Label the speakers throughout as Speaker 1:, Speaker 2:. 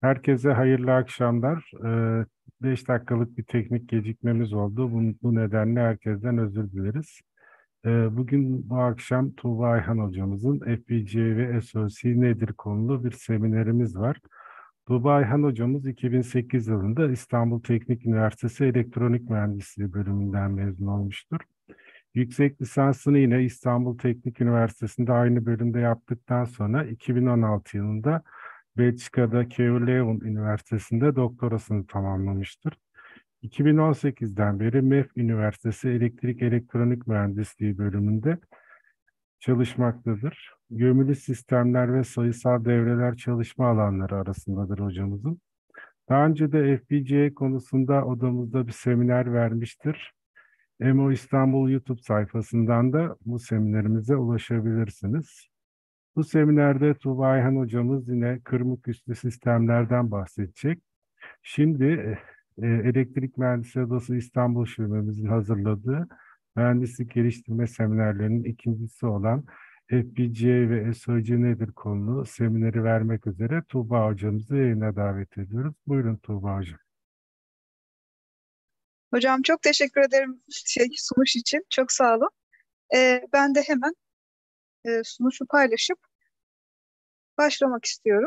Speaker 1: Herkese hayırlı akşamlar. 5 dakikalık bir teknik gecikmemiz oldu. Bu nedenle herkesten özür dileriz. Bugün bu akşam Tuğba Ayhan hocamızın FPGA ve SoC nedir konulu bir seminerimiz var. Tuğba Ayhan hocamız 2008 yılında İstanbul Teknik Üniversitesi Elektronik Mühendisliği bölümünden mezun olmuştur. Yüksek lisansını yine İstanbul Teknik Üniversitesi'nde aynı bölümde yaptıktan sonra 2016 yılında Belçika'da KU Leuven Üniversitesi'nde doktorasını tamamlamıştır. 2018'den beri MEF Üniversitesi Elektrik Elektronik Mühendisliği bölümünde çalışmaktadır. Gömülü sistemler ve sayısal devreler çalışma alanları arasındadır hocamızın. Daha önce de FPGA konusunda odamızda bir seminer vermiştir. EMO İstanbul YouTube sayfasından da bu seminerimize ulaşabilirsiniz. Bu seminerde Tuğba Ayhan hocamız yine kırmık üstü sistemlerden bahsedecek. Şimdi Elektrik Mühendisleri Odası İstanbul Şubemizin hazırladığı mühendislik geliştirme seminerlerinin ikincisi olan FPGA ve SOC nedir konulu semineri vermek üzere Tuğba hocamızı yayına davet ediyoruz. Buyurun Tuğba hocam.
Speaker 2: Hocam çok teşekkür ederim sunuş için. Çok sağ olun. Ben de hemen sunuşu paylaşıp başlamak istiyorum.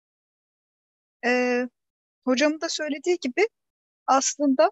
Speaker 2: E, Hocamın da söylediği gibi aslında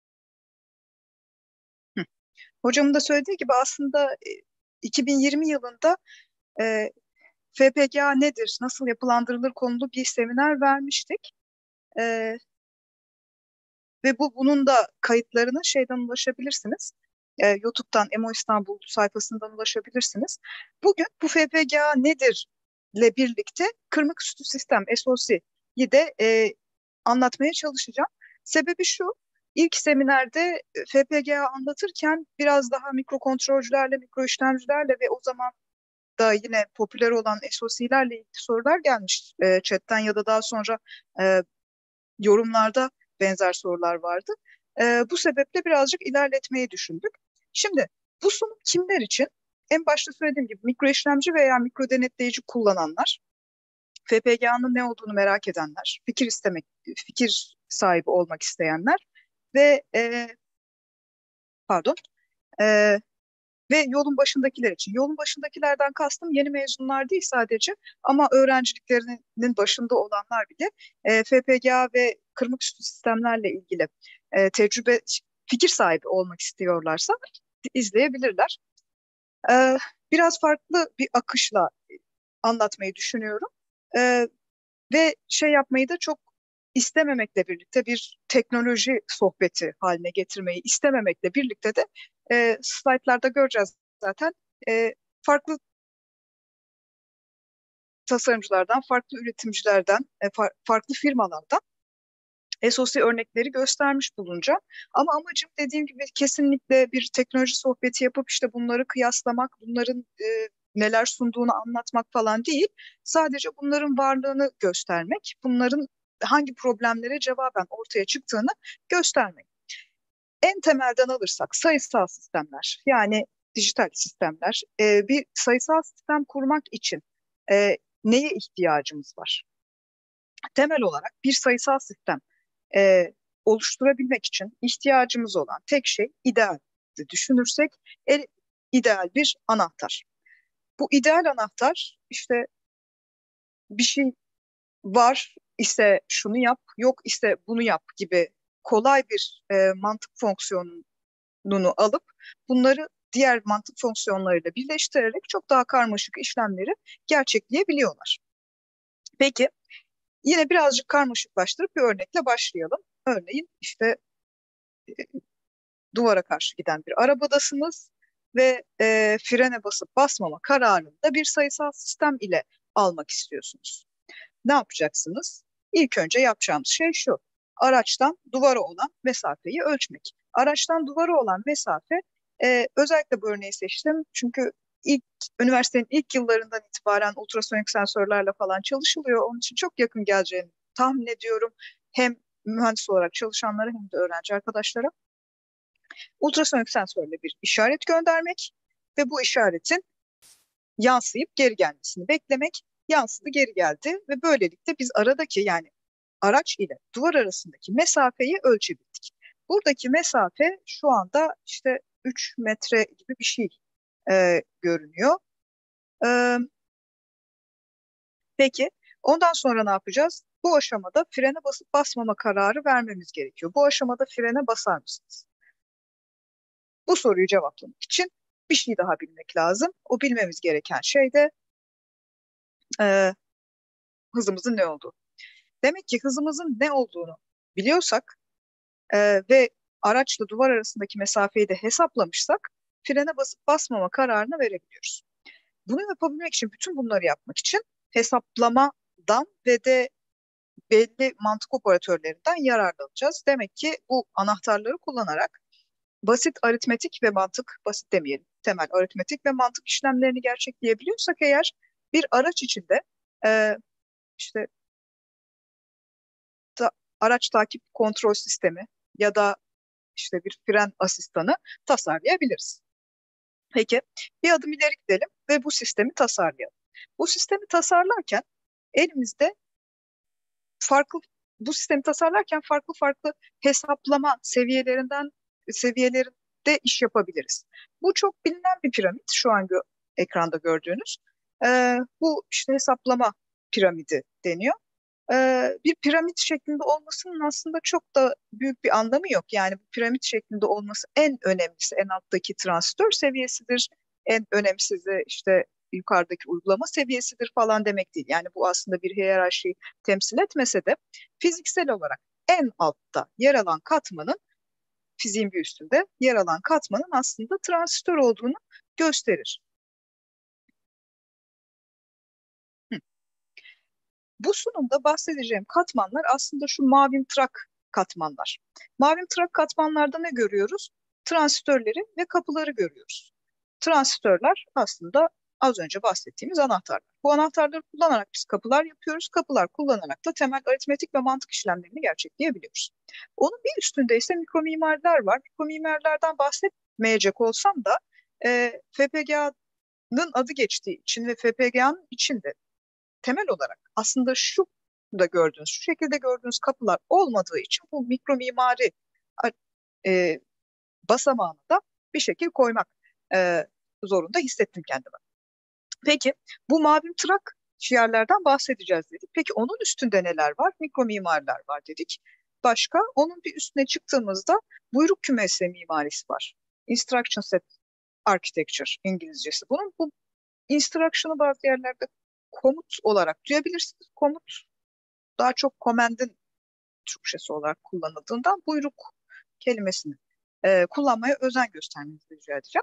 Speaker 2: hı, hocamın da söylediği gibi aslında 2020 yılında e, FPGA nedir, nasıl yapılandırılır konulu bir seminer vermiştik. E, Ve bunun da kayıtlarını şeyden ulaşabilirsiniz. YouTube'dan Emo İstanbul sayfasından ulaşabilirsiniz. Bugün bu FPGA nedir ile birlikte kırmık üstü sistem SoC'yi de anlatmaya çalışacağım. Sebebi şu, ilk seminerde FPGA anlatırken biraz daha mikrokontrolcülerle, mikro işlemcilerle ve o zaman da yine popüler olan SoC'lerle ilgili sorular gelmiş chatten ya da daha sonra e, yorumlarda benzer sorular vardı. Bu sebeple birazcık ilerletmeyi düşündük. Şimdi bu sunum kimler için? En başta söylediğim gibi mikro işlemci veya mikro denetleyici kullananlar, FPGA'nın ne olduğunu merak edenler, fikir sahibi olmak isteyenler ve pardon e, ve yolun başındakiler için. Yolun başındakilerden kastım yeni mezunlar değil sadece ama öğrenciliklerinin başında olanlar bile FPGA ve kırmık üstü sistemlerle ilgili tecrübe, fikir sahibi olmak istiyorlarsa izleyebilirler. Biraz farklı bir akışla anlatmayı düşünüyorum. E, Ve şey yapmayı da çok istememekle birlikte bir teknoloji sohbeti haline getirmeyi istememekle birlikte de slaytlarda göreceğiz zaten farklı tasarımcılardan, farklı üretimcilerden, farklı firmalardan SoC örnekleri göstermiş bulunacağım. Ama amacım dediğim gibi kesinlikle bir teknoloji sohbeti yapıp işte bunları kıyaslamak, bunların neler sunduğunu anlatmak falan değil. Sadece bunların varlığını göstermek, bunların hangi problemlere cevaben ortaya çıktığını göstermek. En temelden alırsak sayısal sistemler yani dijital sistemler bir sayısal sistem kurmak için neye ihtiyacımız var? Temel olarak bir sayısal sistem e, oluşturabilmek için ihtiyacımız olan tek şey ideal düşünürsek ideal bir anahtar. Bu ideal anahtar işte bir şey var ise şunu yap, yok ise bunu yap gibi kolay bir mantık fonksiyonunu alıp bunları diğer mantık fonksiyonlarıyla birleştirerek çok daha karmaşık işlemleri gerçekleyebiliyorlar. Peki yine birazcık karmaşıklaştırıp bir örnekle başlayalım. Örneğin işte duvara karşı giden bir arabadasınız ve frene basıp basmama kararını da bir sayısal sistem ile almak istiyorsunuz. Ne yapacaksınız? İlk önce yapacağımız şey şu. Araçtan duvara olan mesafeyi ölçmek. Araçtan duvara olan mesafe özellikle bu örneği seçtim. Çünkü ilk üniversitenin ilk yıllarından itibaren ultrasonik sensörlerle falan çalışılıyor. Onun için çok yakın geleceğini tahmin ediyorum. Hem mühendis olarak çalışanlara hem de öğrenci arkadaşlara. Ultrasonik sensörle bir işaret göndermek ve bu işaretin yansıyıp geri gelmesini beklemek. Yansıdı, geri geldi ve böylelikle biz aradaki yani araç ile duvar arasındaki mesafeyi ölçebildik. Buradaki mesafe şu anda işte 3 metre gibi bir şey görünüyor. E, peki ondan sonra ne yapacağız? Bu aşamada frene basıp basmama kararı vermemiz gerekiyor. Bu aşamada frene basar mısınız? Bu soruyu cevaplamak için bir şey daha bilmek lazım. O bilmemiz gereken şey de e, hızımızın ne olduğu. Demek ki hızımızın ne olduğunu biliyorsak ve araçla duvar arasındaki mesafeyi de hesaplamışsak frene basıp basmama kararını verebiliyoruz. Bunu yapabilmek için, bütün bunları yapmak için hesaplamadan ve de belli mantık operatörlerinden yararlanacağız. Demek ki bu anahtarları kullanarak basit aritmetik ve mantık, basit demeyelim, temel aritmetik ve mantık işlemlerini gerçekleyebiliyorsak eğer, bir araç içinde e, işte araç takip kontrol sistemi ya da işte bir fren asistanı tasarlayabiliriz. Peki bir adım ileri gidelim ve bu sistemi tasarlayalım. Bu sistemi tasarlarken elimizde farklı bu sistemi tasarlarken farklı farklı hesaplama seviyelerinde iş yapabiliriz. Bu çok bilinen bir piramit, şu an ekranda gördüğünüz. Bu işte hesaplama piramidi deniyor. Bir piramit şeklinde olmasının aslında çok da büyük bir anlamı yok. Yani bu piramit şeklinde olması, en önemlisi en alttaki transistör seviyesidir. En önemsizi işte yukarıdaki uygulama seviyesidir falan demek değil. Yani bu aslında bir hiyerarşi temsil etmese de fiziksel olarak en altta yer alan katmanın, fiziğin bir üstünde yer alan katmanın aslında transistör olduğunu gösterir. Hı. Bu sunumda bahsedeceğim katmanlar aslında şu mavimtırak katmanlar. Mavimtırak katmanlarda ne görüyoruz? Transistörleri ve kapıları görüyoruz. Transistörler aslında az önce bahsettiğimiz anahtarlar. Bu anahtarları kullanarak biz kapılar yapıyoruz. Kapılar kullanarak da temel aritmetik ve mantık işlemlerini gerçekleyebiliyoruz. Onun bir üstünde ise mikromimariler var. Mikromimarilerden bahsetmeyecek olsam da FPGA'nın adı geçtiği için ve FPGA'nın içinde temel olarak aslında şu şekilde gördüğünüz kapılar olmadığı için bu mikro mimari e, basamağını da bir şekil koymak zorunda hissettim kendime. Peki bu mavi tırak ciğerlerden bahsedeceğiz dedik. Peki onun üstünde neler var? Mikro mimariler var dedik. Başka, onun bir üstüne çıktığımızda buyruk kümesi mimarisi var. Instruction set architecture İngilizcesi. Bu instruction'ı bazı yerlerde komut olarak duyabilirsiniz. Komut daha çok command'in Türkçesi olarak kullanıldığından buyruk kelimesini kullanmaya özen göstermenizi rica edeceğim.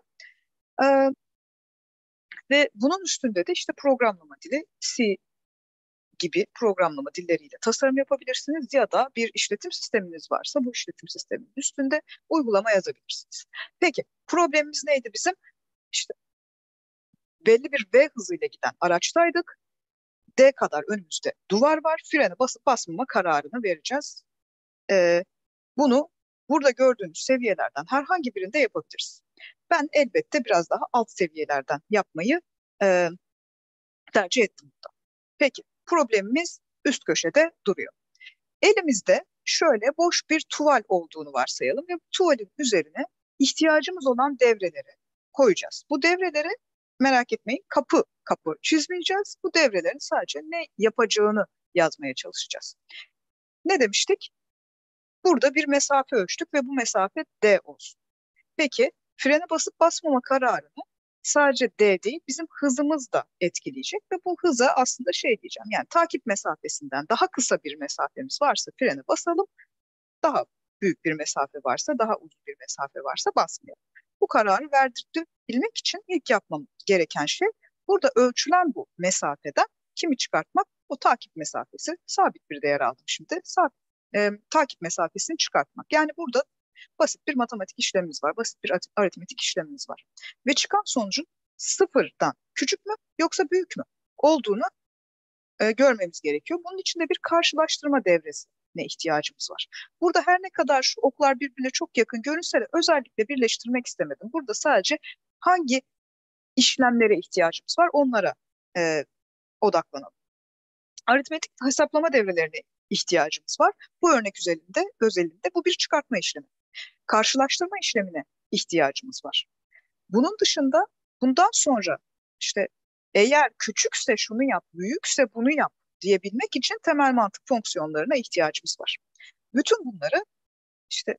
Speaker 2: Ve bunun üstünde de işte programlama dili, C gibi programlama dilleriyle tasarım yapabilirsiniz ya da bir işletim sisteminiz varsa bu işletim sisteminin üstünde uygulama yazabilirsiniz. Peki problemimiz neydi bizim? İşte belli bir V hızıyla giden araçtaydık. D kadar önümüzde duvar var. Frene basıp basmama kararını vereceğiz. Bunu burada gördüğünüz seviyelerden herhangi birinde yapabiliriz. Ben elbette biraz daha alt seviyelerden yapmayı e, tercih ettim burada. Peki problemimiz üst köşede duruyor. Elimizde şöyle boş bir tuval olduğunu varsayalım ve bu tuvalin üzerine ihtiyacımız olan devreleri koyacağız. Bu devreleri, merak etmeyin, kapı kapı çizmeyeceğiz. Bu devrelerin sadece ne yapacağını yazmaya çalışacağız. Ne demiştik? Burada bir mesafe ölçtük ve bu mesafe D olsun. Peki frene basıp basmama kararını sadece D değil, bizim hızımız da etkileyecek ve bu hıza aslında şey diyeceğim, yani takip mesafesinden daha kısa bir mesafemiz varsa frene basalım, daha büyük bir mesafe varsa, daha uzun bir mesafe varsa basmayalım. Bu kararı verdirtebilmek için ilk yapmam gereken şey, burada ölçülen bu mesafeden kimi çıkartmak? O takip mesafesi, sabit bir değer aldım şimdi, takip mesafesini çıkartmak. Yani burada basit bir matematik işlemimiz var, basit bir aritmetik işlemimiz var. Ve çıkan sonucun sıfırdan küçük mü yoksa büyük mü olduğunu görmemiz gerekiyor. Bunun için de bir karşılaştırma devresine ihtiyacımız var. Burada her ne kadar şu oklar birbirine çok yakın görünse de özellikle birleştirmek istemedim. Burada sadece hangi işlemlere ihtiyacımız var onlara odaklanalım. Aritmetik hesaplama devrelerine ihtiyacımız var. Bu örnek özelinde bu bir çıkartma işlemi. Karşılaştırma işlemine ihtiyacımız var. Bunun dışında bundan sonra işte eğer küçükse şunu yap, büyükse bunu yap diyebilmek için temel mantık fonksiyonlarına ihtiyacımız var. Bütün bunları işte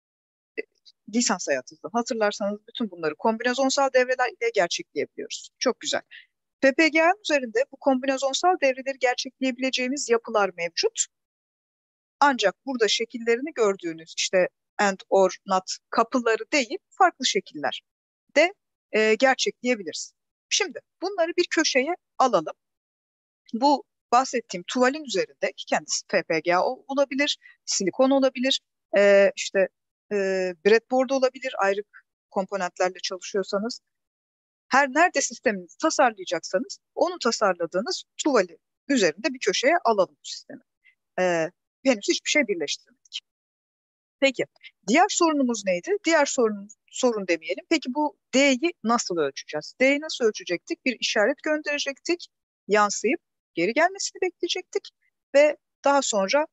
Speaker 2: lisans hayatımızda hatırlarsanız bütün bunları kombinezonsal devrelerle gerçekleyebiliyoruz. Çok güzel. PPGA'nın üzerinde bu kombinezonsal devreleri gerçekleyebileceğimiz yapılar mevcut. Ancak burada şekillerini gördüğünüz işte and, or, not kapıları değil, farklı şekiller de gerçekleyebiliriz. Şimdi bunları bir köşeye alalım. Bu bahsettiğim tuvalin üzerinde ki kendisi FPGA olabilir, silikon olabilir, işte breadboard olabilir ayrı komponentlerle çalışıyorsanız. Her nerede sisteminizi tasarlayacaksanız onu tasarladığınız tuvali üzerinde bir köşeye alalım bu sistemi. Henüz hiçbir şey birleştirmedik. Peki diğer sorunumuz neydi? Diğer sorun demeyelim. Peki bu D'yi nasıl ölçeceğiz? D'yi nasıl ölçecektik? Bir işaret gönderecektik. Yansıyıp geri gelmesini bekleyecektik. Ve daha sonra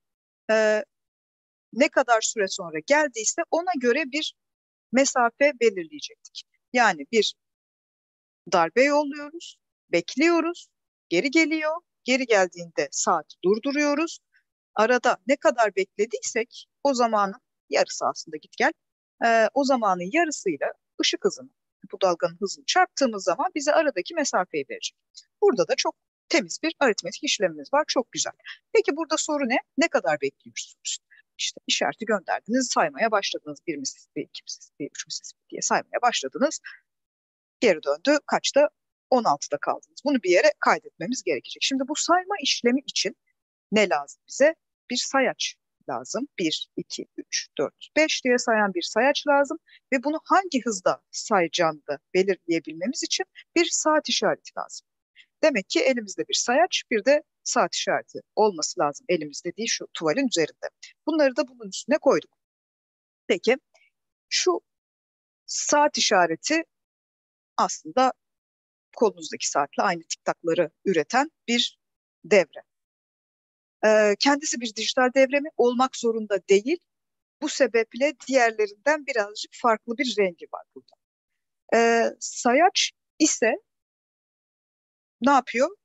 Speaker 2: ne kadar süre sonra geldiyse ona göre bir mesafe belirleyecektik. Yani bir darbe yolluyoruz, bekliyoruz, geri geliyor. Geri geldiğinde saati durduruyoruz. Arada ne kadar beklediysek o zamanın yarısı aslında git gel. O zamanın yarısıyla ışık hızını, bu dalganın hızını çarptığımız zaman bize aradaki mesafeyi verecek. Burada da çok temiz bir aritmetik işlemimiz var. Çok güzel. Peki burada soru ne? Ne kadar bekliyorsunuz? İşte işareti gönderdiniz, saymaya başladınız. Bir Mississippi, iki Mississippi, üç Mississippi diye saymaya başladınız. Geri döndü. Kaçta? 16'da kaldınız. Bunu bir yere kaydetmemiz gerekecek. Şimdi bu sayma işlemi için ne lazım bize? Bir sayaç lazım. 1, 2, 3, 4, 5 diye sayan bir sayaç lazım. Ve bunu hangi hızda sayacağını da belirleyebilmemiz için bir saat işareti lazım. Demek ki elimizde bir sayaç, bir de saat işareti olması lazım elimizde değil şu tuvalin üzerinde. Bunları da bunun üstüne koyduk. Peki şu saat işareti aslında kolunuzdaki saatle aynı tiktakları üreten bir devre. Kendisi bir dijital devre mi? Olmak zorunda değil. Bu sebeple diğerlerinden birazcık farklı bir rengi var burada. Sayaç ise ne yapıyor?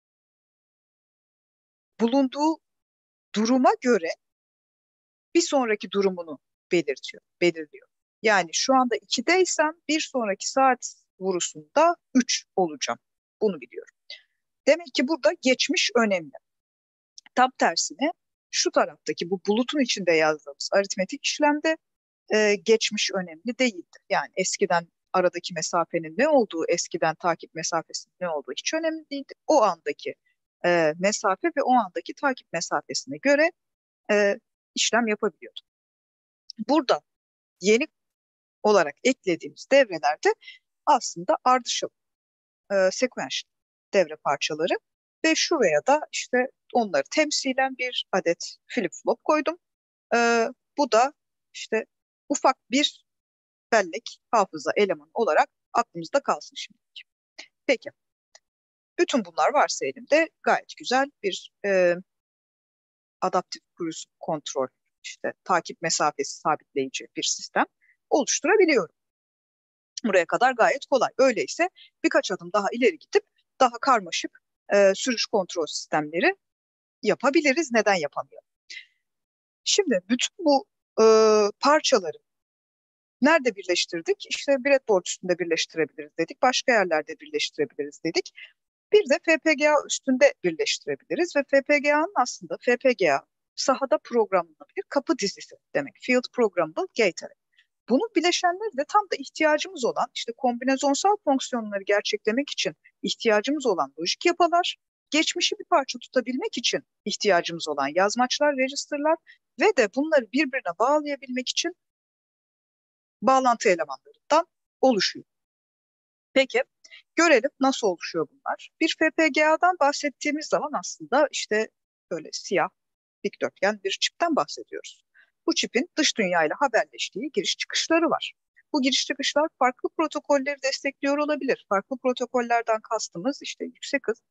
Speaker 2: Bulunduğu duruma göre bir sonraki durumunu belirliyor. Yani şu anda 2'deysem bir sonraki saat vurusunda 3 olacağım. Bunu biliyorum. Demek ki burada geçmiş önemli. Tam tersine şu taraftaki bu bulutun içinde yazdığımız aritmetik işlemde geçmiş önemli değildi. Yani eskiden aradaki mesafenin ne olduğu, eskiden takip mesafesinin ne olduğu hiç önemli değildi. O andaki mesafe ve o andaki takip mesafesine göre işlem yapabiliyordu. Burada yeni olarak eklediğimiz devrelerde aslında ardışıl, sequential devre parçaları ve şuraya da işte onları temsilen bir adet flip flop koydum. Bu da işte ufak bir bellek hafıza elemanı olarak aklımızda kalsın şimdilik. Peki. Bütün bunlar varsa elimde gayet güzel bir adaptif cruise kontrol, işte takip mesafesi sabitleyici bir sistem oluşturabiliyorum. Buraya kadar gayet kolay. Öyleyse birkaç adım daha ileri gidip daha karmaşık sürüş kontrol sistemleri yapabiliriz. Neden yapamayalım? Şimdi bütün bu parçaları nerede birleştirdik? İşte breadboard üstünde birleştirebiliriz dedik. Başka yerlerde birleştirebiliriz dedik. Bir de FPGA üstünde birleştirebiliriz ve FPGA'nın aslında FPGA sahada programlanabilir kapı dizisi demek. Field Programmable Gate Array. Bunun bileşenleri de tam da ihtiyacımız olan işte kombinezonsal fonksiyonları gerçeklemek için ihtiyacımız olan lojik yapılar, geçmişi bir parça tutabilmek için ihtiyacımız olan yazmaçlar, register'lar ve de bunları birbirine bağlayabilmek için bağlantı elemanlarından oluşuyor. Peki görelim nasıl oluşuyor bunlar. Bir FPGA'dan bahsettiğimiz zaman aslında işte böyle siyah dikdörtgen bir çipten bahsediyoruz. Bu çipin dış dünyayla haberleştiği giriş çıkışları var. Bu giriş çıkışlar farklı protokolleri destekliyor olabilir. Farklı protokollerden kastımız işte yüksek hız,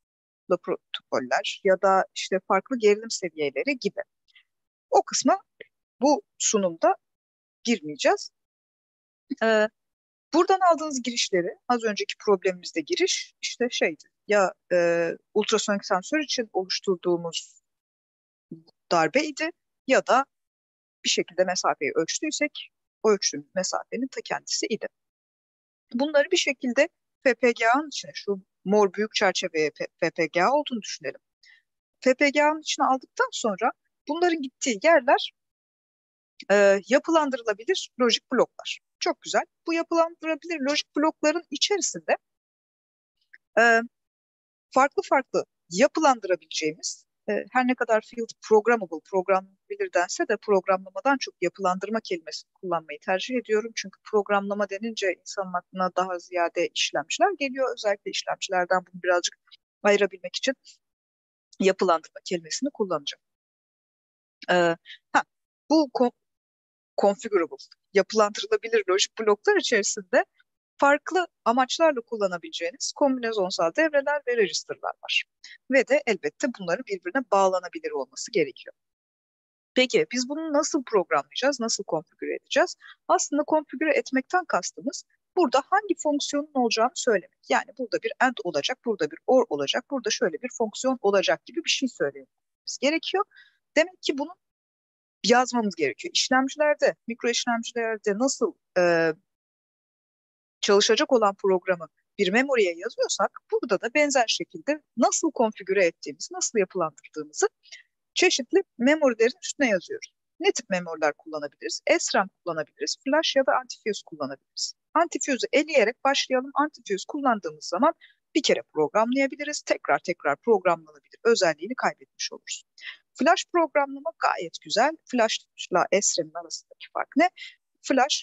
Speaker 2: toplu protokoller ya da işte farklı gerilim seviyeleri gibi. O kısma bu sunumda girmeyeceğiz. Buradan aldığınız girişleri, az önceki problemimizde giriş işte şeydi ya, ultrasonik sensör için oluşturduğumuz darbeydi ya da bir şekilde mesafeyi ölçtüysek o ölçtüğümüz mesafenin ta kendisiydi. Bunları bir şekilde FPGA'nın içine, şu mor büyük çerçeveye FPGA olduğunu düşünelim. FPGA'nın içine aldıktan sonra bunların gittiği yerler yapılandırılabilir lojik bloklar. Çok güzel. Bu yapılandırılabilir lojik blokların içerisinde e, farklı farklı yapılandırabileceğimiz, her ne kadar field programmable, programlanabilir dense de programlamadan çok yapılandırma kelimesini kullanmayı tercih ediyorum. Çünkü programlama denince insanın aklına daha ziyade işlemciler geliyor. Özellikle işlemcilerden bunu birazcık ayırabilmek için yapılandırma kelimesini kullanacağım. E, ha, bu configurable, yapılandırılabilir lojik bloklar içerisinde farklı amaçlarla kullanabileceğiniz kombinezonsal devreler ve register'lar var. Ve de elbette bunların birbirine bağlanabilir olması gerekiyor. Peki biz bunu nasıl programlayacağız, nasıl konfigüre edeceğiz? Aslında konfigüre etmekten kastımız burada hangi fonksiyonun olacağını söylemek. Yani burada bir AND olacak, burada bir OR olacak, burada şöyle bir fonksiyon olacak gibi bir şey söylememiz gerekiyor. Demek ki bunu yazmamız gerekiyor. İşlemcilerde, mikro işlemcilerde nasıl çalışacak olan programı bir memoriye yazıyorsak burada da benzer şekilde nasıl konfigüre ettiğimizi, nasıl yapılandırdığımızı çeşitli memorilerin üstüne yazıyoruz. Ne tip memoriler kullanabiliriz? SRAM kullanabiliriz, flash ya da antifuse kullanabiliriz. Antifuse'u eleyerek başlayalım. Antifuse kullandığımız zaman bir kere programlayabiliriz, tekrar tekrar programlanabilir özelliğini kaybetmiş oluruz. Flash programlama gayet güzel. Flash ile SRAM'in arasındaki fark ne? Flash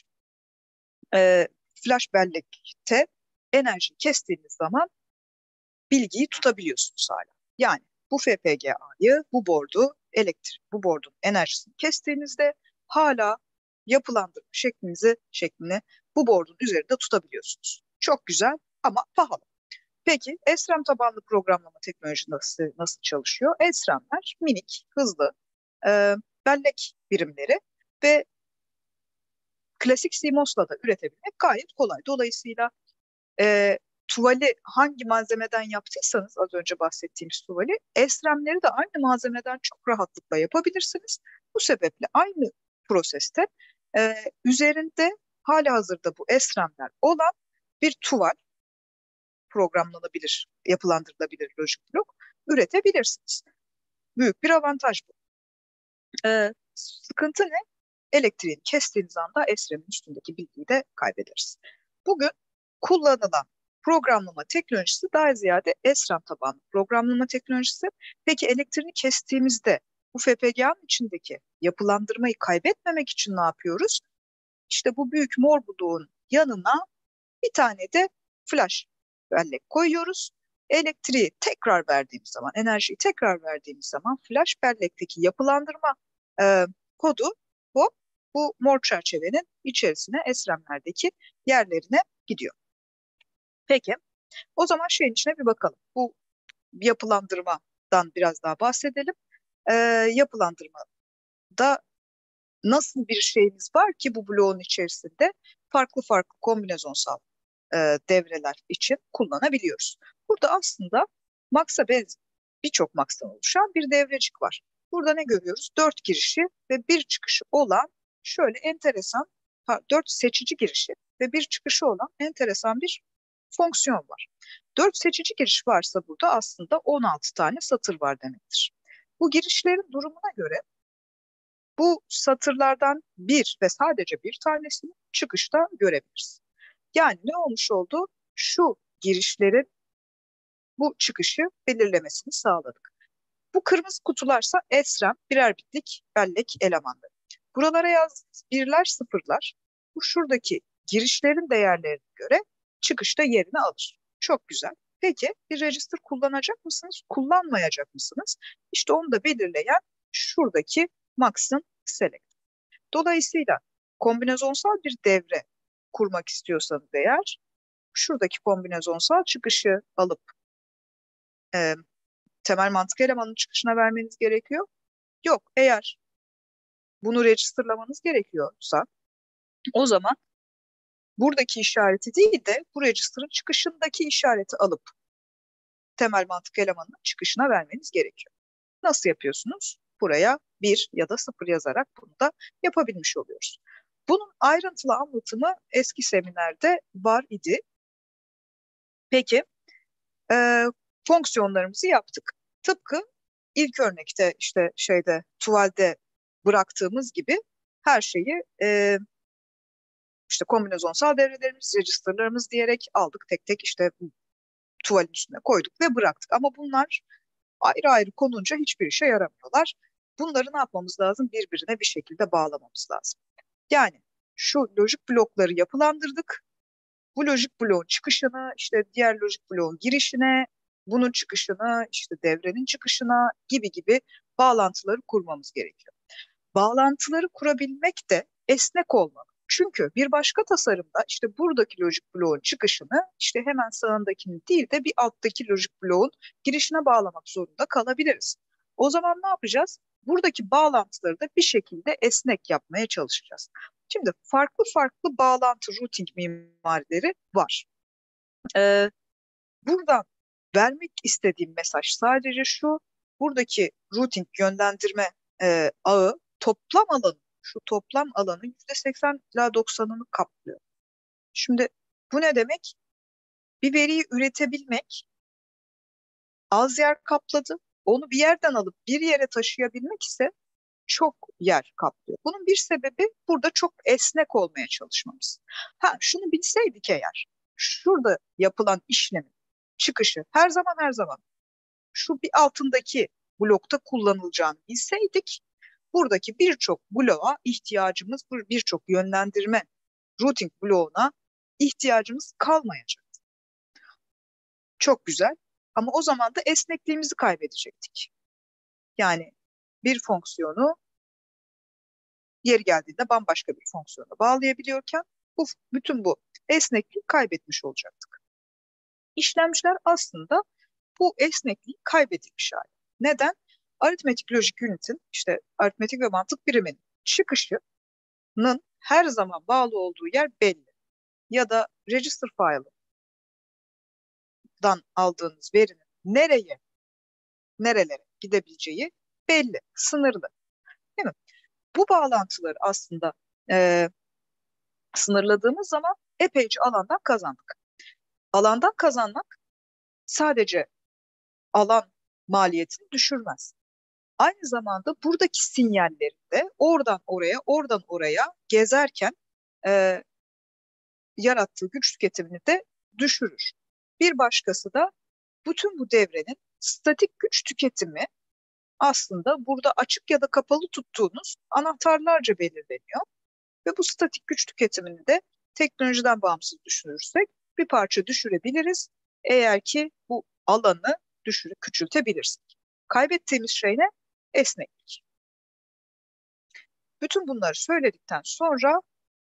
Speaker 2: flash bellekte enerji kestiğiniz zaman bilgiyi tutabiliyorsunuz hala. Yani bu FPGA'yı, bu bu board'un enerjisini kestiğinizde hala yapılandırma şeklini bu board'un üzerinde tutabiliyorsunuz. Çok güzel ama pahalı. Peki SRAM tabanlı programlama teknolojisi nasıl çalışıyor? SRAM'ler minik, hızlı bellek birimleri ve klasik CMOS'la da üretebilmek gayet kolay. Dolayısıyla tuvali hangi malzemeden yaptıysanız, az önce bahsettiğimiz tuvali, SRAM'leri de aynı malzemeden çok rahatlıkla yapabilirsiniz. Bu sebeple aynı proseste üzerinde halihazırda bu SRAM'ler olan bir tuval, programlanabilir, yapılandırılabilir lojik blok üretebilirsiniz. Büyük bir avantaj bu. Sıkıntı ne? Elektriğini kestiğiniz anda SRAM'in üstündeki bilgiyi de kaybederiz. Bugün kullanılan programlama teknolojisi daha ziyade SRAM tabanlı programlama teknolojisi. Peki elektriğini kestiğimizde bu FPGA'nın içindeki yapılandırmayı kaybetmemek için ne yapıyoruz? İşte bu büyük mor bloğun yanına bir tane de flash bellek koyuyoruz. Elektriği tekrar verdiğimiz zaman, enerjiyi tekrar verdiğimiz zaman flash bellekteki yapılandırma kodu bu mor çerçevenin içerisine, SRAM'lerdeki yerlerine gidiyor. Peki, o zaman şeyin içine bir bakalım. Bu yapılandırmadan biraz daha bahsedelim. Yapılandırmada nasıl bir şeyimiz var ki bu bloğun içerisinde farklı farklı kombinezonsal devreler için kullanabiliyoruz. Burada aslında birçok MUX'tan oluşan bir devrecik var. Burada ne görüyoruz? 4 girişi ve bir çıkışı olan şöyle enteresan, 4 seçici girişi ve bir çıkışı olan enteresan bir fonksiyon var. 4 seçici giriş varsa burada aslında 16 tane satır var demektir. Bu girişlerin durumuna göre bu satırlardan bir ve sadece bir tanesini çıkışta görebiliriz. Yani ne olmuş oldu? Şu girişlerin bu çıkışı belirlemesini sağladık. Bu kırmızı kutularsa SRAM, birer bitlik bellek elemanları. Buralara yazdığınız birler, sıfırlar, bu şuradaki girişlerin değerlerine göre çıkışta yerini alır. Çok güzel. Peki bir register kullanacak mısınız, kullanmayacak mısınız? İşte onu da belirleyen şuradaki MUX'ın select. Dolayısıyla kombinezonsal bir devre kurmak istiyorsanız eğer, şuradaki kombinezonsal çıkışı alıp temel mantık elemanının çıkışına vermeniz gerekiyor. Yok, eğer bunu registerlamanız gerekiyorsa o zaman buradaki işareti değil de bu register'ın çıkışındaki işareti alıp temel mantık elemanının çıkışına vermeniz gerekiyor. Nasıl yapıyorsunuz? Buraya 1 ya da 0 yazarak bunu da yapabilmiş oluyoruz. Bunun ayrıntılı anlatımı eski seminerde var idi. Peki, fonksiyonlarımızı yaptık. Tıpkı ilk örnekte işte tuvalde bıraktığımız gibi her şeyi işte kombinezonsal devrelerimiz, registerlarımız diyerek aldık tek tek işte tuvalin üstüne koyduk ve bıraktık. Ama bunlar ayrı ayrı konunca hiçbir işe yaramıyorlar. Bunları ne yapmamız lazım? Birbirine bir şekilde bağlamamız lazım. Yani şu lojik blokları yapılandırdık. Bu lojik bloğun çıkışını işte diğer lojik bloğun girişine, bunun çıkışını işte devrenin çıkışına gibi gibi bağlantıları kurmamız gerekiyor. Bağlantıları kurabilmek de esnek olmalı. Çünkü bir başka tasarımda işte buradaki lojik bloğun çıkışını işte hemen sağındakini değil de bir alttaki lojik bloğun girişine bağlamak zorunda kalabiliriz. O zaman ne yapacağız? Buradaki bağlantıları da bir şekilde esnek yapmaya çalışacağız. Şimdi farklı farklı bağlantı routing mimarileri var. Buradan vermek istediğim mesaj sadece şu: buradaki routing yönlendirme ağı toplam alanı, şu toplam alanın %80 ila 90'ını kaplıyor. Şimdi bu ne demek? Bir veriyi üretebilmek az yer kapladı. Onu bir yerden alıp bir yere taşıyabilmek ise çok yer kaplıyor. Bunun bir sebebi burada çok esnek olmaya çalışmamız. Şunu bilseydik eğer, şurada yapılan işlemin çıkışı her zaman şu bir altındaki blokta kullanılacağını bilseydik, buradaki birçok bloğa ihtiyacımız, birçok yönlendirme routing bloğuna ihtiyacımız kalmayacak. Çok güzel. Ama o zaman da esnekliğimizi kaybedecektik. Yani bir fonksiyonu yeri geldiğinde bambaşka bir fonksiyona bağlayabiliyorken bütün bu esnekliği kaybetmiş olacaktık. İşlemciler aslında bu esnekliği kaybedilmiş hali. Neden? Aritmetik lojik unitin, işte aritmetik ve mantık biriminin çıkışının her zaman bağlı olduğu yer belli. Ya da register file'dan aldığınız verinin nerelere gidebileceği belli, sınırlı. Değil mi? Bu bağlantıları aslında sınırladığımız zaman epeyce alandan kazandık. Alandan kazanmak sadece alan maliyetini düşürmez. Aynı zamanda buradaki sinyalleri de oradan oraya gezerken e, yarattığı güç tüketimini de düşürür. Bir başkası da bütün bu devrenin statik güç tüketimi aslında burada açık ya da kapalı tuttuğunuz anahtarlarca belirleniyor. Ve bu statik güç tüketimini de teknolojiden bağımsız düşünürsek bir parça düşürebiliriz. Eğer ki bu alanı küçültebilirsek. Kaybettiğimiz şey ne? Esneklik. Bütün bunları söyledikten sonra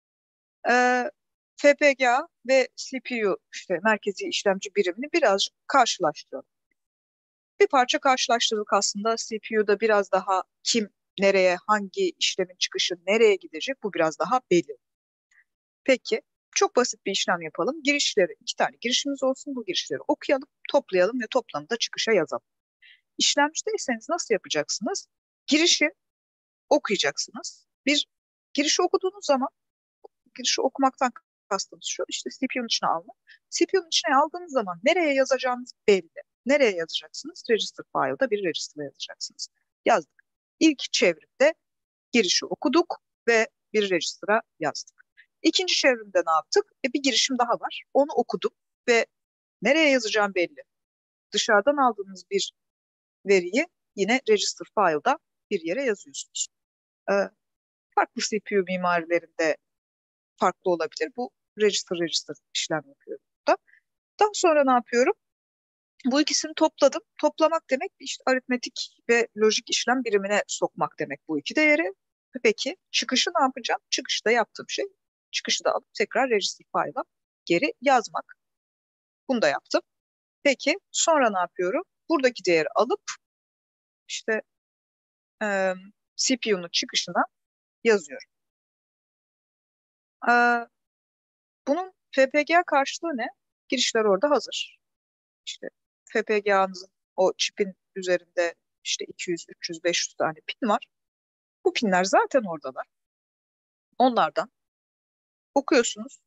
Speaker 2: FPGA ve CPU, işte merkezi işlemci birimini birazcık karşılaştıralım. Bir parça karşılaştırdık aslında. CPU'da biraz daha kim nereye, hangi işlemin çıkışı nereye gidecek, bu biraz daha belli. Peki, çok basit bir işlem yapalım. İki tane girişimiz olsun. Bu girişleri okuyalım, toplayalım ve toplamı da çıkışa yazalım. İşlemcideyseniz nasıl yapacaksınız? Girişi okuyacaksınız. Girişi okuduğunuz zaman, girişi okumaktan kastımız şu: işte CPU'nun içine almak. CPU'nun içine aldığınız zaman nereye yazacağınız belli. Nereye yazacaksınız? Register file'da bir register'a yazacaksınız. Yazdık. İlk çevrimde girişi okuduk ve bir register'a yazdık. İkinci çevrimde ne yaptık? Bir girişim daha var. Onu okudum ve nereye yazacağım belli. Dışarıdan aldığınız bir veriyi yine register file'da bir yere yazıyorsunuz. Farklı CPU mimarilerinde farklı olabilir. Bu register işlem yapıyorum burada. Daha sonra ne yapıyorum? Bu ikisini topladım. Toplamak demek işte aritmetik ve lojik işlem birimine sokmak demek bu iki değeri. Peki çıkışı ne yapacağım? Çıkışta yaptığım şey, çıkışı da alıp tekrar register file'a geri yazmak. Bunu da yaptım. Peki sonra ne yapıyorum? buradaki değeri alıp işte CPU'nun çıkışına yazıyorum. Bunun FPGA karşılığı ne? Girişler orada hazır. İşte FPGA'nızın o çipin üzerinde işte 200, 300, 500 tane pin var. Bu pinler zaten oradalar. Onlardan okuyorsunuz.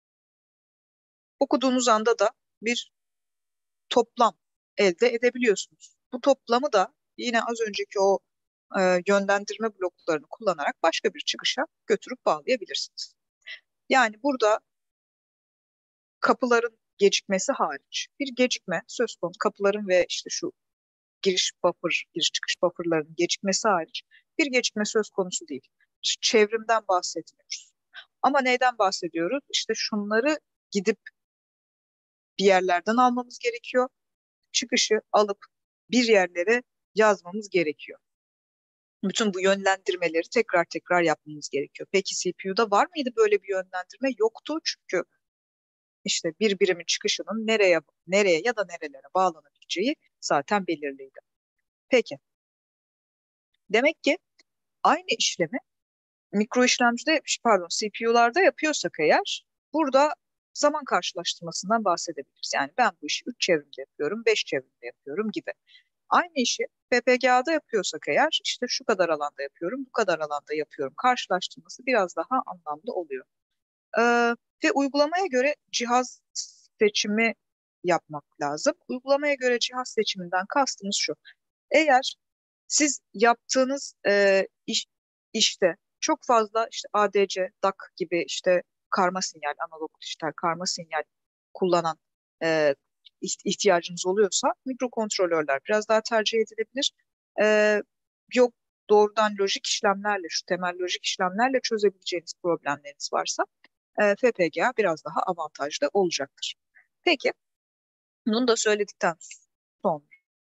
Speaker 2: Okuduğunuz anda da bir toplam elde edebiliyorsunuz. Bu toplamı da yine az önceki o yönlendirme bloklarını kullanarak başka bir çıkışa götürüp bağlayabilirsiniz. Yani burada kapıların gecikmesi hariç bir gecikme söz konusu. Kapıların ve işte şu giriş çıkış bufferlarının gecikmesi hariç bir gecikme söz konusu değil. Çevrimden bahsetmiyoruz. Ama neyden bahsediyoruz? İşte şunları gidip bir yerlerden almamız gerekiyor. Çıkışı alıp bir yerlere yazmamız gerekiyor. Bütün bu yönlendirmeleri tekrar tekrar yapmamız gerekiyor. Peki CPU'da var mıydı böyle bir yönlendirme? Yoktu, çünkü işte bir birimin çıkışının nereye ya da nerelere bağlanabileceği zaten belirliydi. Peki, demek ki aynı işlemi mikro işlemcide, pardon, CPU'larda yapıyorsak eğer, burada zaman karşılaştırmasından bahsedebiliriz. Yani ben bu işi 3 çevrimde yapıyorum, 5 çevrimde yapıyorum gibi. Aynı işi FPGA'da yapıyorsak eğer, işte şu kadar alanda yapıyorum, bu kadar alanda yapıyorum karşılaştırması biraz daha anlamlı oluyor. Ve uygulamaya göre cihaz seçimi yapmak lazım. Uygulamaya göre cihaz seçiminden kastımız şu: eğer siz yaptığınız işte çok fazla işte ADC, DAC gibi işte karma sinyal, analog dijital karma sinyal kullanan e, ihtiyacınız oluyorsa mikrokontrolörler biraz daha tercih edilebilir. E, Yok, doğrudan lojik işlemlerle, şu temel lojik işlemlerle çözebileceğiniz problemleriniz varsa FPGA biraz daha avantajlı olacaktır. Peki, bunu da söyledikten sonra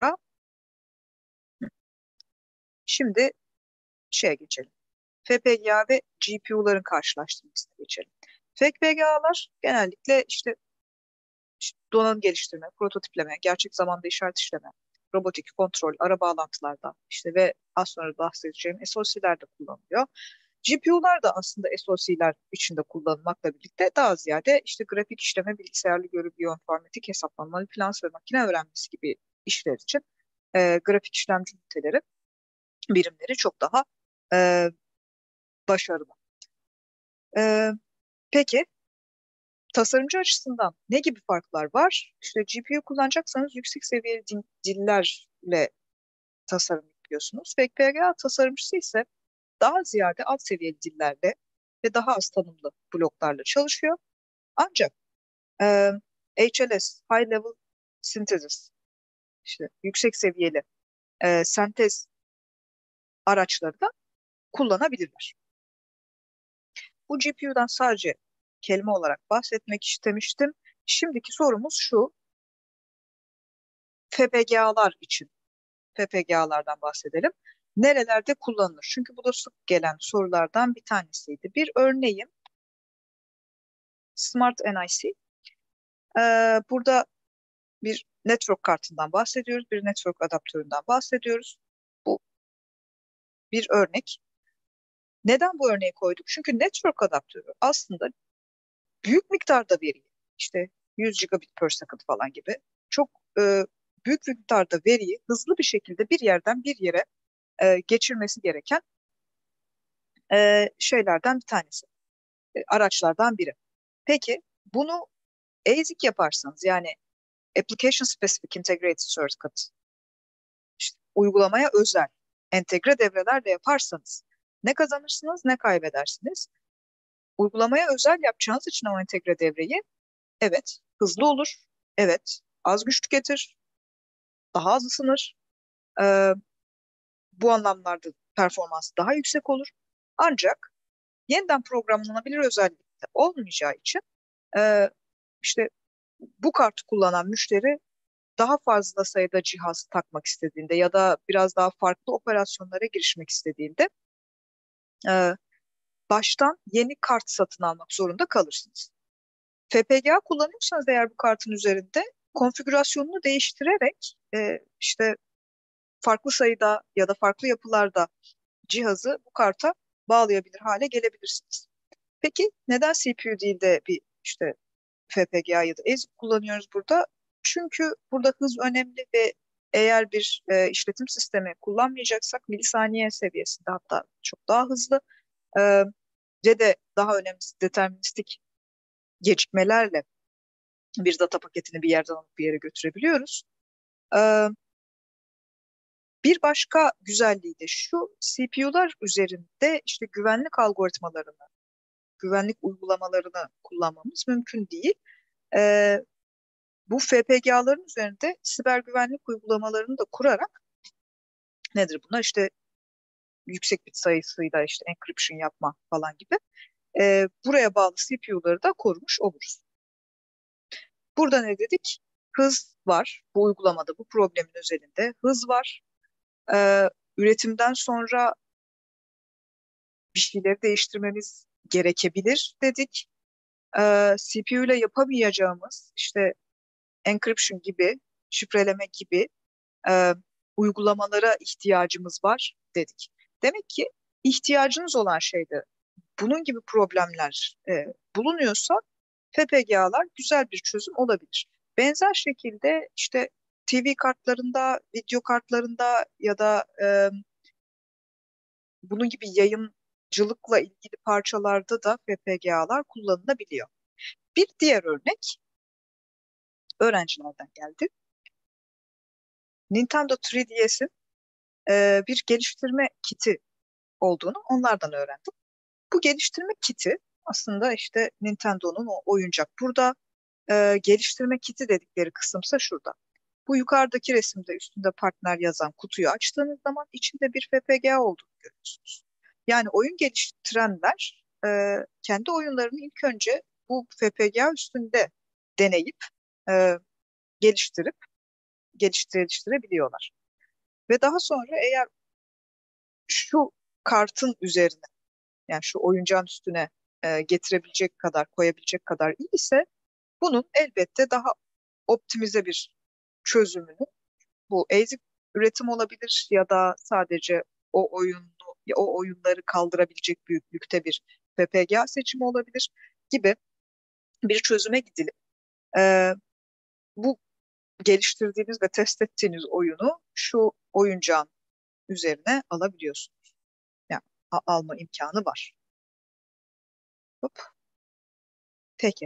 Speaker 2: şimdi şeye geçelim. FPGA ve GPU'ların karşılaştırmasına geçelim. FPGA'lar genellikle işte donanım geliştirme, prototipleme, gerçek zamanda işaret işleme, robotik kontrol, ara bağlantılarda işte ve az sonra bahsedeceğim SoC'lerde kullanılıyor. GPU'lar da aslında SoC'ler içinde kullanılmakla birlikte daha ziyade işte grafik işleme, bilgisayarlı görü, biyoinformatik, hesaplama, manipülasyon ve makine öğrenmesi gibi işler için grafik işlemci üniteleri, birimleri çok daha e, başarılı. E, peki, tasarımcı açısından ne gibi farklar var? İşte GPU kullanacaksanız yüksek seviyeli dillerle tasarım yapıyorsunuz. FPGA tasarımcısı ise daha ziyade alt seviyeli dillerle ve daha az tanımlı bloklarla çalışıyor. Ancak e, HLS, High Level Synthesis, işte yüksek seviyeli sentez araçları da kullanabilirler. Bu GPU'dan sadece kelime olarak bahsetmek istemiştim. Şimdiki sorumuz şu: FPGA'lar için, FPGA'lardan bahsedelim. Nerelerde kullanılır? Çünkü bu da sık gelen sorulardan bir tanesiydi. Bir örneğim Smart NIC. Burada bir network kartından bahsediyoruz, bir network adaptöründen bahsediyoruz. Bu bir örnek. Neden bu örneği koyduk? Çünkü network adaptörü aslında büyük miktarda veriyi, işte 100 gigabit per second falan gibi çok büyük miktarda veriyi hızlı bir şekilde bir yerden bir yere geçirmesi gereken şeylerden bir tanesi, araçlardan biri. Peki, bunu ASIC yaparsanız, yani Application Specific Integrated Circuit, işte uygulamaya özel entegre devrelerle yaparsanız ne kazanırsınız ne kaybedersiniz. Uygulamaya özel yapacağınız için o entegre devreyi, evet hızlı olur, evet az güç tüketir, daha az ısınır. Ee, Bu anlamlarda performansı daha yüksek olur. Ancak yeniden programlanabilir özellikte olmayacağı için e, işte bu kartı kullanan müşteri daha fazla sayıda cihaz takmak istediğinde ya da biraz daha farklı operasyonlara girişmek istediğinde e, baştan yeni kart satın almak zorunda kalırsınız. FPGA kullanıyorsanız eğer bu kartın üzerinde konfigürasyonunu değiştirerek işte farklı sayıda ya da farklı yapılarda cihazı bu karta bağlayabilir hale gelebilirsiniz. Peki neden CPU değil de bir işte FPGA ya da EZIC kullanıyoruz burada? Çünkü burada hız önemli ve eğer bir işletim sistemi kullanmayacaksak milisaniye seviyesinde, hatta çok daha hızlı e, ve de daha önemlisi deterministik gecikmelerle bir data paketini bir yerden alıp bir yere götürebiliyoruz. E, Bir başka güzelliği de şu: CPU'lar üzerinde işte güvenlik algoritmalarını, güvenlik uygulamalarını kullanmamız mümkün değil. E, Bu FPGA'ların üzerinde siber güvenlik uygulamalarını da kurarak, nedir bunlar? İşte yüksek bit sayısıyla işte encryption yapma falan gibi, buraya bağlı CPU'ları da korumuş oluruz. Burada ne dedik? Hız var. Bu uygulamada, bu problemin özelinde hız var. Üretimden sonra bir şeyleri değiştirmemiz gerekebilir dedik. CPU ile yapamayacağımız işte encryption gibi, şifreleme gibi e, uygulamalara ihtiyacımız var dedik. Demek ki ihtiyacınız olan şeyde bunun gibi problemler bulunuyorsa FPGA'lar güzel bir çözüm olabilir. Benzer şekilde işte TV kartlarında, video kartlarında ya da bunun gibi yayıncılıkla ilgili parçalarda da FPGA'lar kullanılabiliyor. Bir diğer örnek öğrencilerden geldi. Nintendo 3DS'in bir geliştirme kiti olduğunu onlardan öğrendim. Bu geliştirme kiti aslında işte Nintendo'nun o oyuncak. Burada geliştirme kiti dedikleri kısımsa şurada. Bu yukarıdaki resimde üstünde partner yazan kutuyu açtığınız zaman içinde bir FPGA olduğunu görüyorsunuz. Yani oyun geliştirenler kendi oyunlarını ilk önce bu FPGA üstünde deneyip e, geliştirip geliştirebiliyorlar. Ve daha sonra eğer şu kartın üzerine, yani şu oyuncağın üstüne getirebilecek kadar, koyabilecek kadar iyi ise bunun elbette daha optimize bir çözümünü, bu ASIC üretim olabilir ya da sadece o oyunları kaldırabilecek büyüklükte bir FPGA seçimi olabilir gibi bir çözüme gidilip e, bu geliştirdiğiniz ve test ettiğiniz oyunu şu oyuncağın üzerine alabiliyorsunuz. Yani alma imkanı var. Hop. Peki.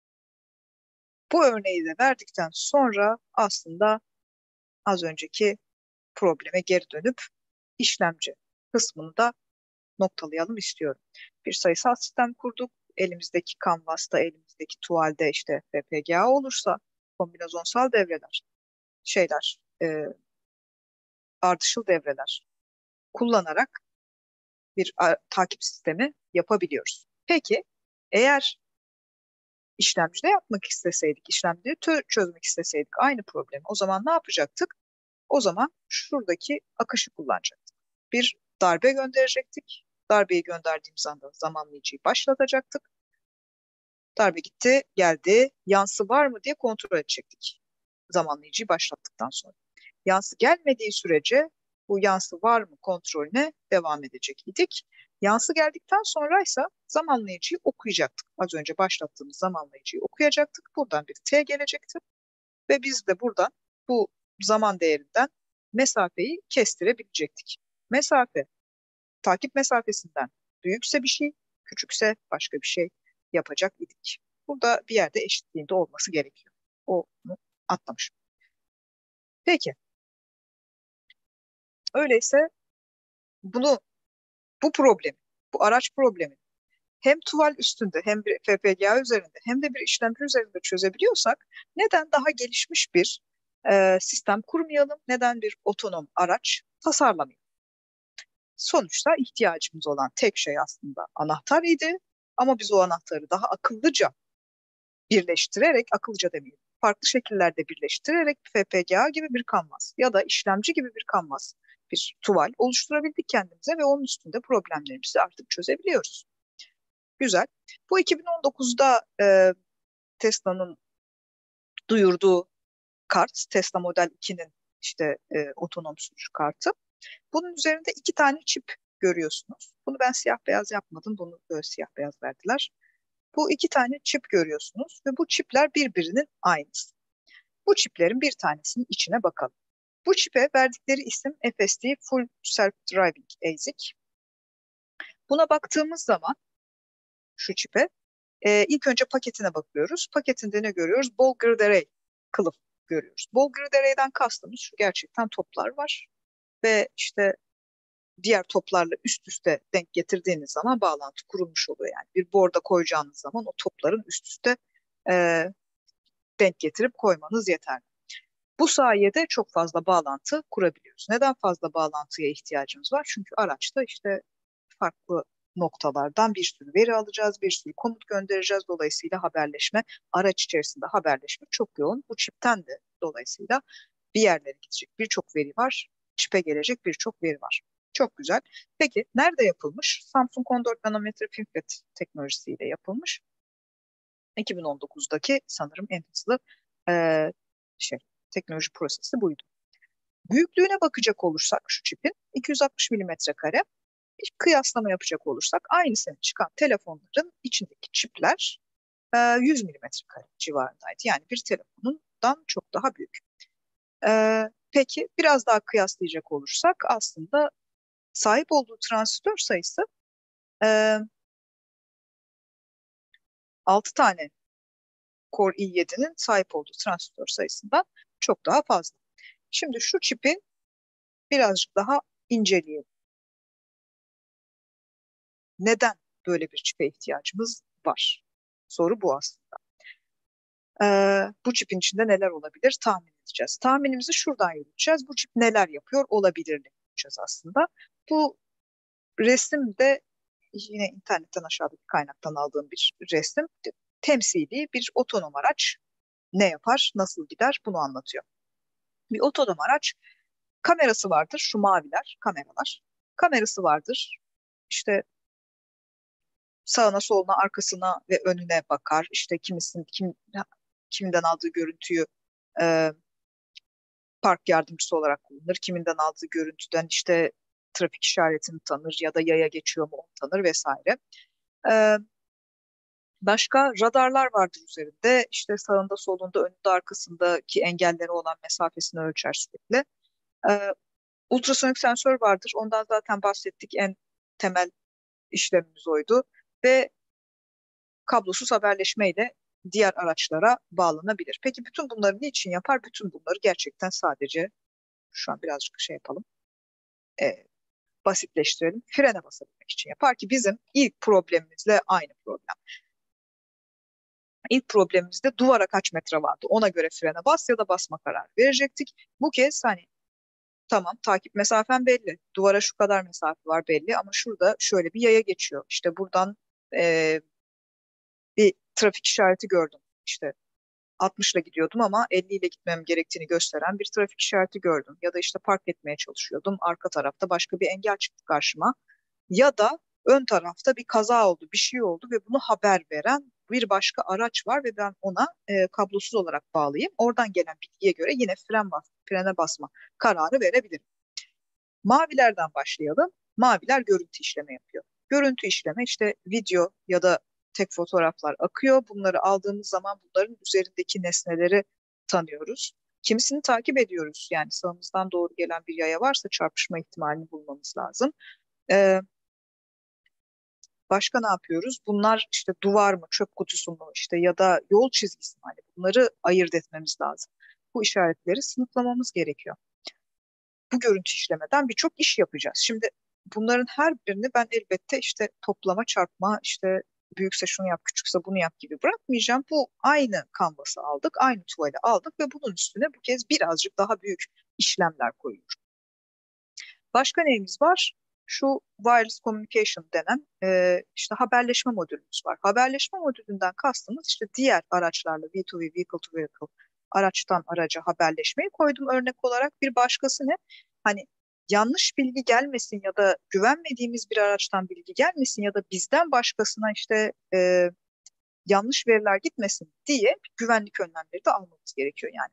Speaker 2: Bu örneği de verdikten sonra aslında az önceki probleme geri dönüp işlemci kısmını da noktalayalım istiyorum. Bir sayısal sistem kurduk. Elimizdeki Canvas'ta, elimizdeki tuvalde işte FPGA olursa kombinasonsal devreler, şeyler, ardışıl devreler kullanarak bir takip sistemi yapabiliyoruz. Peki eğer işlemcide yapmak isteseydik, işlemciyi çözmek isteseydik aynı problemi, o zaman ne yapacaktık? O zaman şuradaki akışı kullanacaktık. Bir darbe gönderecektik. Darbeyi gönderdiğimiz anda zamanlayıcıyı başlatacaktık. Darbe gitti, geldi. Yansı var mı diye kontrol edecektik zamanlayıcıyı başlattıktan sonra. Yansı gelmediği sürece bu yansı var mı kontrolüne devam edecek idik. Yansı geldikten sonraysa zamanlayıcıyı okuyacaktık. Az önce başlattığımız zamanlayıcıyı okuyacaktık. Buradan bir T gelecekti ve biz de buradan bu zaman değerinden mesafeyi kestirebilecektik. Mesafe takip mesafesinden büyükse bir şey, küçükse başka bir şey yapacak idik. Burada bir yerde eşitliğinde olması gerekiyor. Onu atlamışım. Peki, öyleyse bunu, bu problemi, bu araç problemi hem tuval üstünde hem bir FPGA üzerinde hem de bir işlemci üzerinde çözebiliyorsak neden daha gelişmiş bir sistem kurmayalım? Neden bir otonom araç tasarlamayalım? Sonuçta ihtiyacımız olan tek şey aslında anahtar idi. Ama biz o anahtarı daha akıllıca birleştirerek, akıllıca demeyelim, farklı şekillerde birleştirerek FPGA gibi bir kanvas ya da işlemci gibi bir kanvas, bir tuval oluşturabildik kendimize ve onun üstünde problemlerimizi artık çözebiliyoruz. Güzel. Bu 2019'da Tesla'nın duyurduğu kart. Tesla Model 2'nin işte otonom sürüş kartı. Bunun üzerinde 2 tane çip görüyorsunuz. Bunu ben siyah beyaz yapmadım. Bunu böyle siyah beyaz verdiler. Bu 2 tane çip görüyorsunuz ve bu çipler birbirinin aynısı. Bu çiplerin bir tanesinin içine bakalım. Bu çipe verdikleri isim FSD, Full Self Driving ASIC. Buna baktığımız zaman şu çipe ilk önce paketine bakıyoruz. Paketinde ne görüyoruz? Ball grid array kılıf görüyoruz. Ball grid array'den kastımız şu, gerçekten toplar var ve işte diğer toplarla üst üste denk getirdiğiniz zaman bağlantı kurulmuş oluyor. Yani bir board'a koyacağınız zaman o topların üst üste e, denk getirip koymanız yeterli. Bu sayede çok fazla bağlantı kurabiliyoruz. Neden fazla bağlantıya ihtiyacımız var? Çünkü araçta işte farklı noktalardan bir sürü veri alacağız, bir sürü komut göndereceğiz. Dolayısıyla haberleşme, araç içerisinde haberleşme çok yoğun. Bu çipten de dolayısıyla bir yerlere gidecek birçok veri var, çipe gelecek birçok veri var. Çok güzel. Peki nerede yapılmış? Samsung 14 nanometre FinFET teknolojisiyle yapılmış. 2019'daki sanırım en hızlı e, şey teknoloji prosesi buydu. Büyüklüğüne bakacak olursak şu çipin 260 milimetre kare. Bir kıyaslama yapacak olursak aynı sene çıkan telefonların içindeki çipler 100 milimetre kare civarındaydı. Yani bir telefonundan çok daha büyük. Peki biraz daha kıyaslayacak olursak aslında sahip olduğu transistör sayısı 6 tane Core i7'nin sahip olduğu transistör sayısından çok daha fazla. Şimdi şu çipi birazcık daha inceleyelim. Neden böyle bir çipe ihtiyacımız var? Soru bu aslında. Bu çipin içinde neler olabilir tahmin edeceğiz. Tahminimizi şuradan yürüteceğiz. Bu çip neler yapıyor olabilir diyeceğiz aslında. Bu resim de yine internetten aşağıdaki kaynaktan aldığım bir resim. Temsili bir otonom araç ne yapar, nasıl gider bunu anlatıyor. Bir otonom araç kamerası vardır, şu maviler kameralar. Kamerası vardır. İşte sağına soluna arkasına ve önüne bakar. İşte kiminden aldığı görüntüyü e, park yardımcısı olarak kullanır. Kiminden aldığı görüntüden işte trafik işaretini tanır ya da yaya geçiyor mu onu tanır vesaire. E, Başka radarlar vardır üzerinde. İşte sağında solunda önünde arkasındaki engelleri olan mesafesini ölçer sürekli. E, Ultrasonik sensör vardır. Ondan zaten bahsettik. En temel işlemimiz oydu. Ve kablosuz haberleşmeyle diğer araçlara bağlanabilir. Peki bütün bunları niçin yapar? Bütün bunları gerçekten sadece şu an birazcık şey yapalım, e, basitleştirelim. Frene basabilmek için yapar ki bizim ilk problemimizle aynı problem. İlk problemimizde duvara kaç metre vardı? Ona göre frene bas ya da basma kararı verecektik. Bu kez hani tamam takip mesafen belli. Duvara şu kadar mesafe var belli ama şurada şöyle bir yaya geçiyor. İşte buradan e, bir trafik işareti gördüm. İşte 60 ile gidiyordum ama 50 ile gitmem gerektiğini gösteren bir trafik işareti gördüm. Ya da işte park etmeye çalışıyordum. Arka tarafta başka bir engel çıktı karşıma. Ya da ön tarafta bir kaza oldu, bir şey oldu ve bunu haber veren bir başka araç var ve ben ona kablosuz olarak bağlayayım. Oradan gelen bilgiye göre yine frene basma kararı verebilirim. Mavilerden başlayalım. Maviler görüntü işleme yapıyor. Görüntü işleme işte video ya da tek fotoğraflar akıyor. Bunları aldığımız zaman bunların üzerindeki nesneleri tanıyoruz. Kimisini takip ediyoruz. Yani sağımızdan doğru gelen bir yaya varsa çarpışma ihtimalini bulmamız lazım. Ee, Başka ne yapıyoruz? Bunlar işte duvar mı, çöp kutusu mu işte ya da yol çizgisi mi? Hani bunları ayırt etmemiz lazım. Bu işaretleri sınıflamamız gerekiyor. Bu görüntü işlemeden birçok iş yapacağız. Şimdi bunların her birini ben elbette işte toplama, çarpma, işte büyükse şunu yap, küçükse bunu yap gibi bırakmayacağım. Bu aynı kanvası aldık, aynı tuvali aldık ve bunun üstüne bu kez birazcık daha büyük işlemler koyuyoruz. Başka neyimiz var? Şu wireless communication denen işte haberleşme modülümüz var. Haberleşme modülünden kastımız işte diğer araçlarla V2V, vehicle to vehicle araçtan araca haberleşmeyi koydum örnek olarak. Bir başkası ne? Hani yanlış bilgi gelmesin ya da güvenmediğimiz bir araçtan bilgi gelmesin ya da bizden başkasına işte yanlış veriler gitmesin diye güvenlik önlemleri de almamız gerekiyor. Yani bu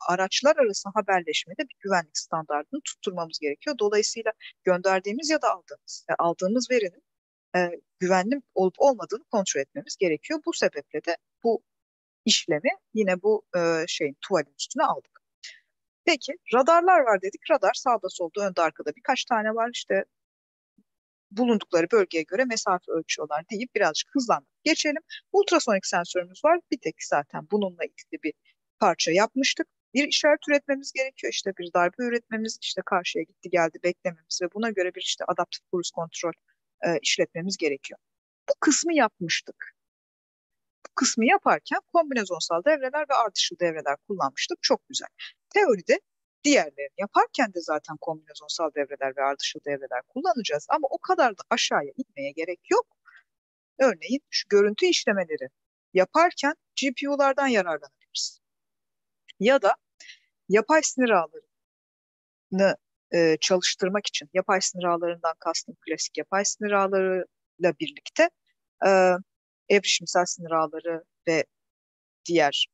Speaker 2: araçlar arası haberleşmede bir güvenlik standardını tutturmamız gerekiyor. Dolayısıyla gönderdiğimiz ya da aldığımız verinin güvenli olup olmadığını kontrol etmemiz gerekiyor. Bu sebeple de bu işlemi yine bu tuvalin üstüne aldık. Peki radarlar var dedik. Radar sağda solda önde arkada birkaç tane var. İşte bulundukları bölgeye göre mesafe ölçüyorlar deyip birazcık hızlandık. Geçelim. Ultrasonik sensörümüz var. Bir tek zaten bununla ilgili bir parça yapmıştık. Bir işaret üretmemiz gerekiyor. İşte bir darbe üretmemiz, işte karşıya gitti geldi beklememiz ve buna göre bir işte adaptif cruise kontrol işletmemiz gerekiyor. Bu kısmı yapmıştık. Bu kısmı yaparken kombinezonsal devreler ve ardışıl devreler kullanmıştık. Çok güzel. Teoride diğerlerini yaparken de zaten kombinezonsal devreler ve ardışıl devreler kullanacağız. Ama o kadar da aşağıya inmeye gerek yok. Örneğin şu görüntü işlemeleri yaparken GPU'lardan yararlanabiliriz. Ya da yapay sinir ağlarını çalıştırmak için, yapay sinir ağlarından kastım klasik yapay sinir ağlarıyla birlikte e, evrişimsel sinir ağları ve diğer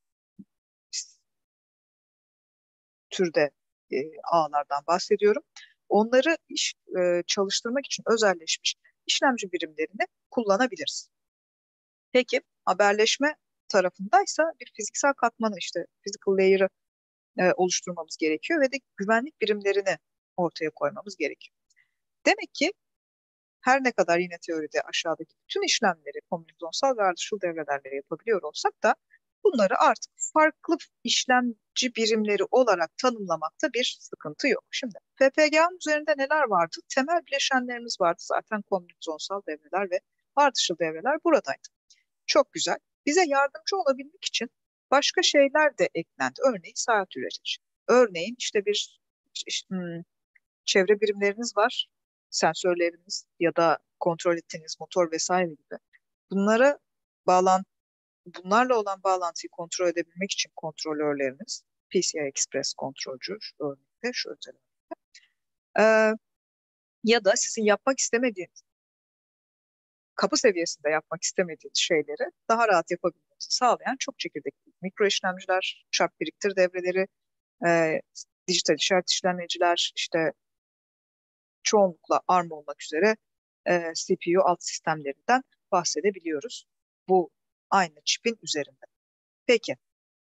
Speaker 2: türde ağlardan bahsediyorum. Onları çalıştırmak için özelleşmiş işlemci birimlerini kullanabiliriz. Peki haberleşme tarafındaysa bir fiziksel katmanı işte physical layer'ı oluşturmamız gerekiyor ve de güvenlik birimlerini ortaya koymamız gerekiyor. Demek ki her ne kadar yine teoride aşağıdaki bütün işlemleri kombinasyonsal ve ardışıl devrelerle yapabiliyor olsak da bunları artık farklı işlemci birimleri olarak tanımlamakta bir sıkıntı yok. Şimdi FPGA'nın üzerinde neler vardı? Temel bileşenlerimiz vardı zaten kombinasyonsal devreler ve ardışıl devreler buradaydı. Çok güzel. Bize yardımcı olabilmek için başka şeyler de eklendi. Örneğin saat üretici. Örneğin işte bir çevre birimleriniz var, sensörleriniz ya da kontrol ettiğiniz motor vesaire gibi. Bunlara bunlarla olan bağlantıyı kontrol edebilmek için kontrolörleriniz, PCI Express kontrolcü şu örnekte, şu özel örnekte. Ya da sizin yapmak istemediğiniz, kapı seviyesinde yapmak istemediğiniz şeyleri daha rahat yapabilmenizi sağlayan çok çekirdekli mikro işlemciler, çarp biriktir devreleri, dijital işaret işlemciler, işte çoğunlukla ARM olmak üzere CPU alt sistemlerinden bahsedebiliyoruz. Bu aynı çipin üzerinde. Peki,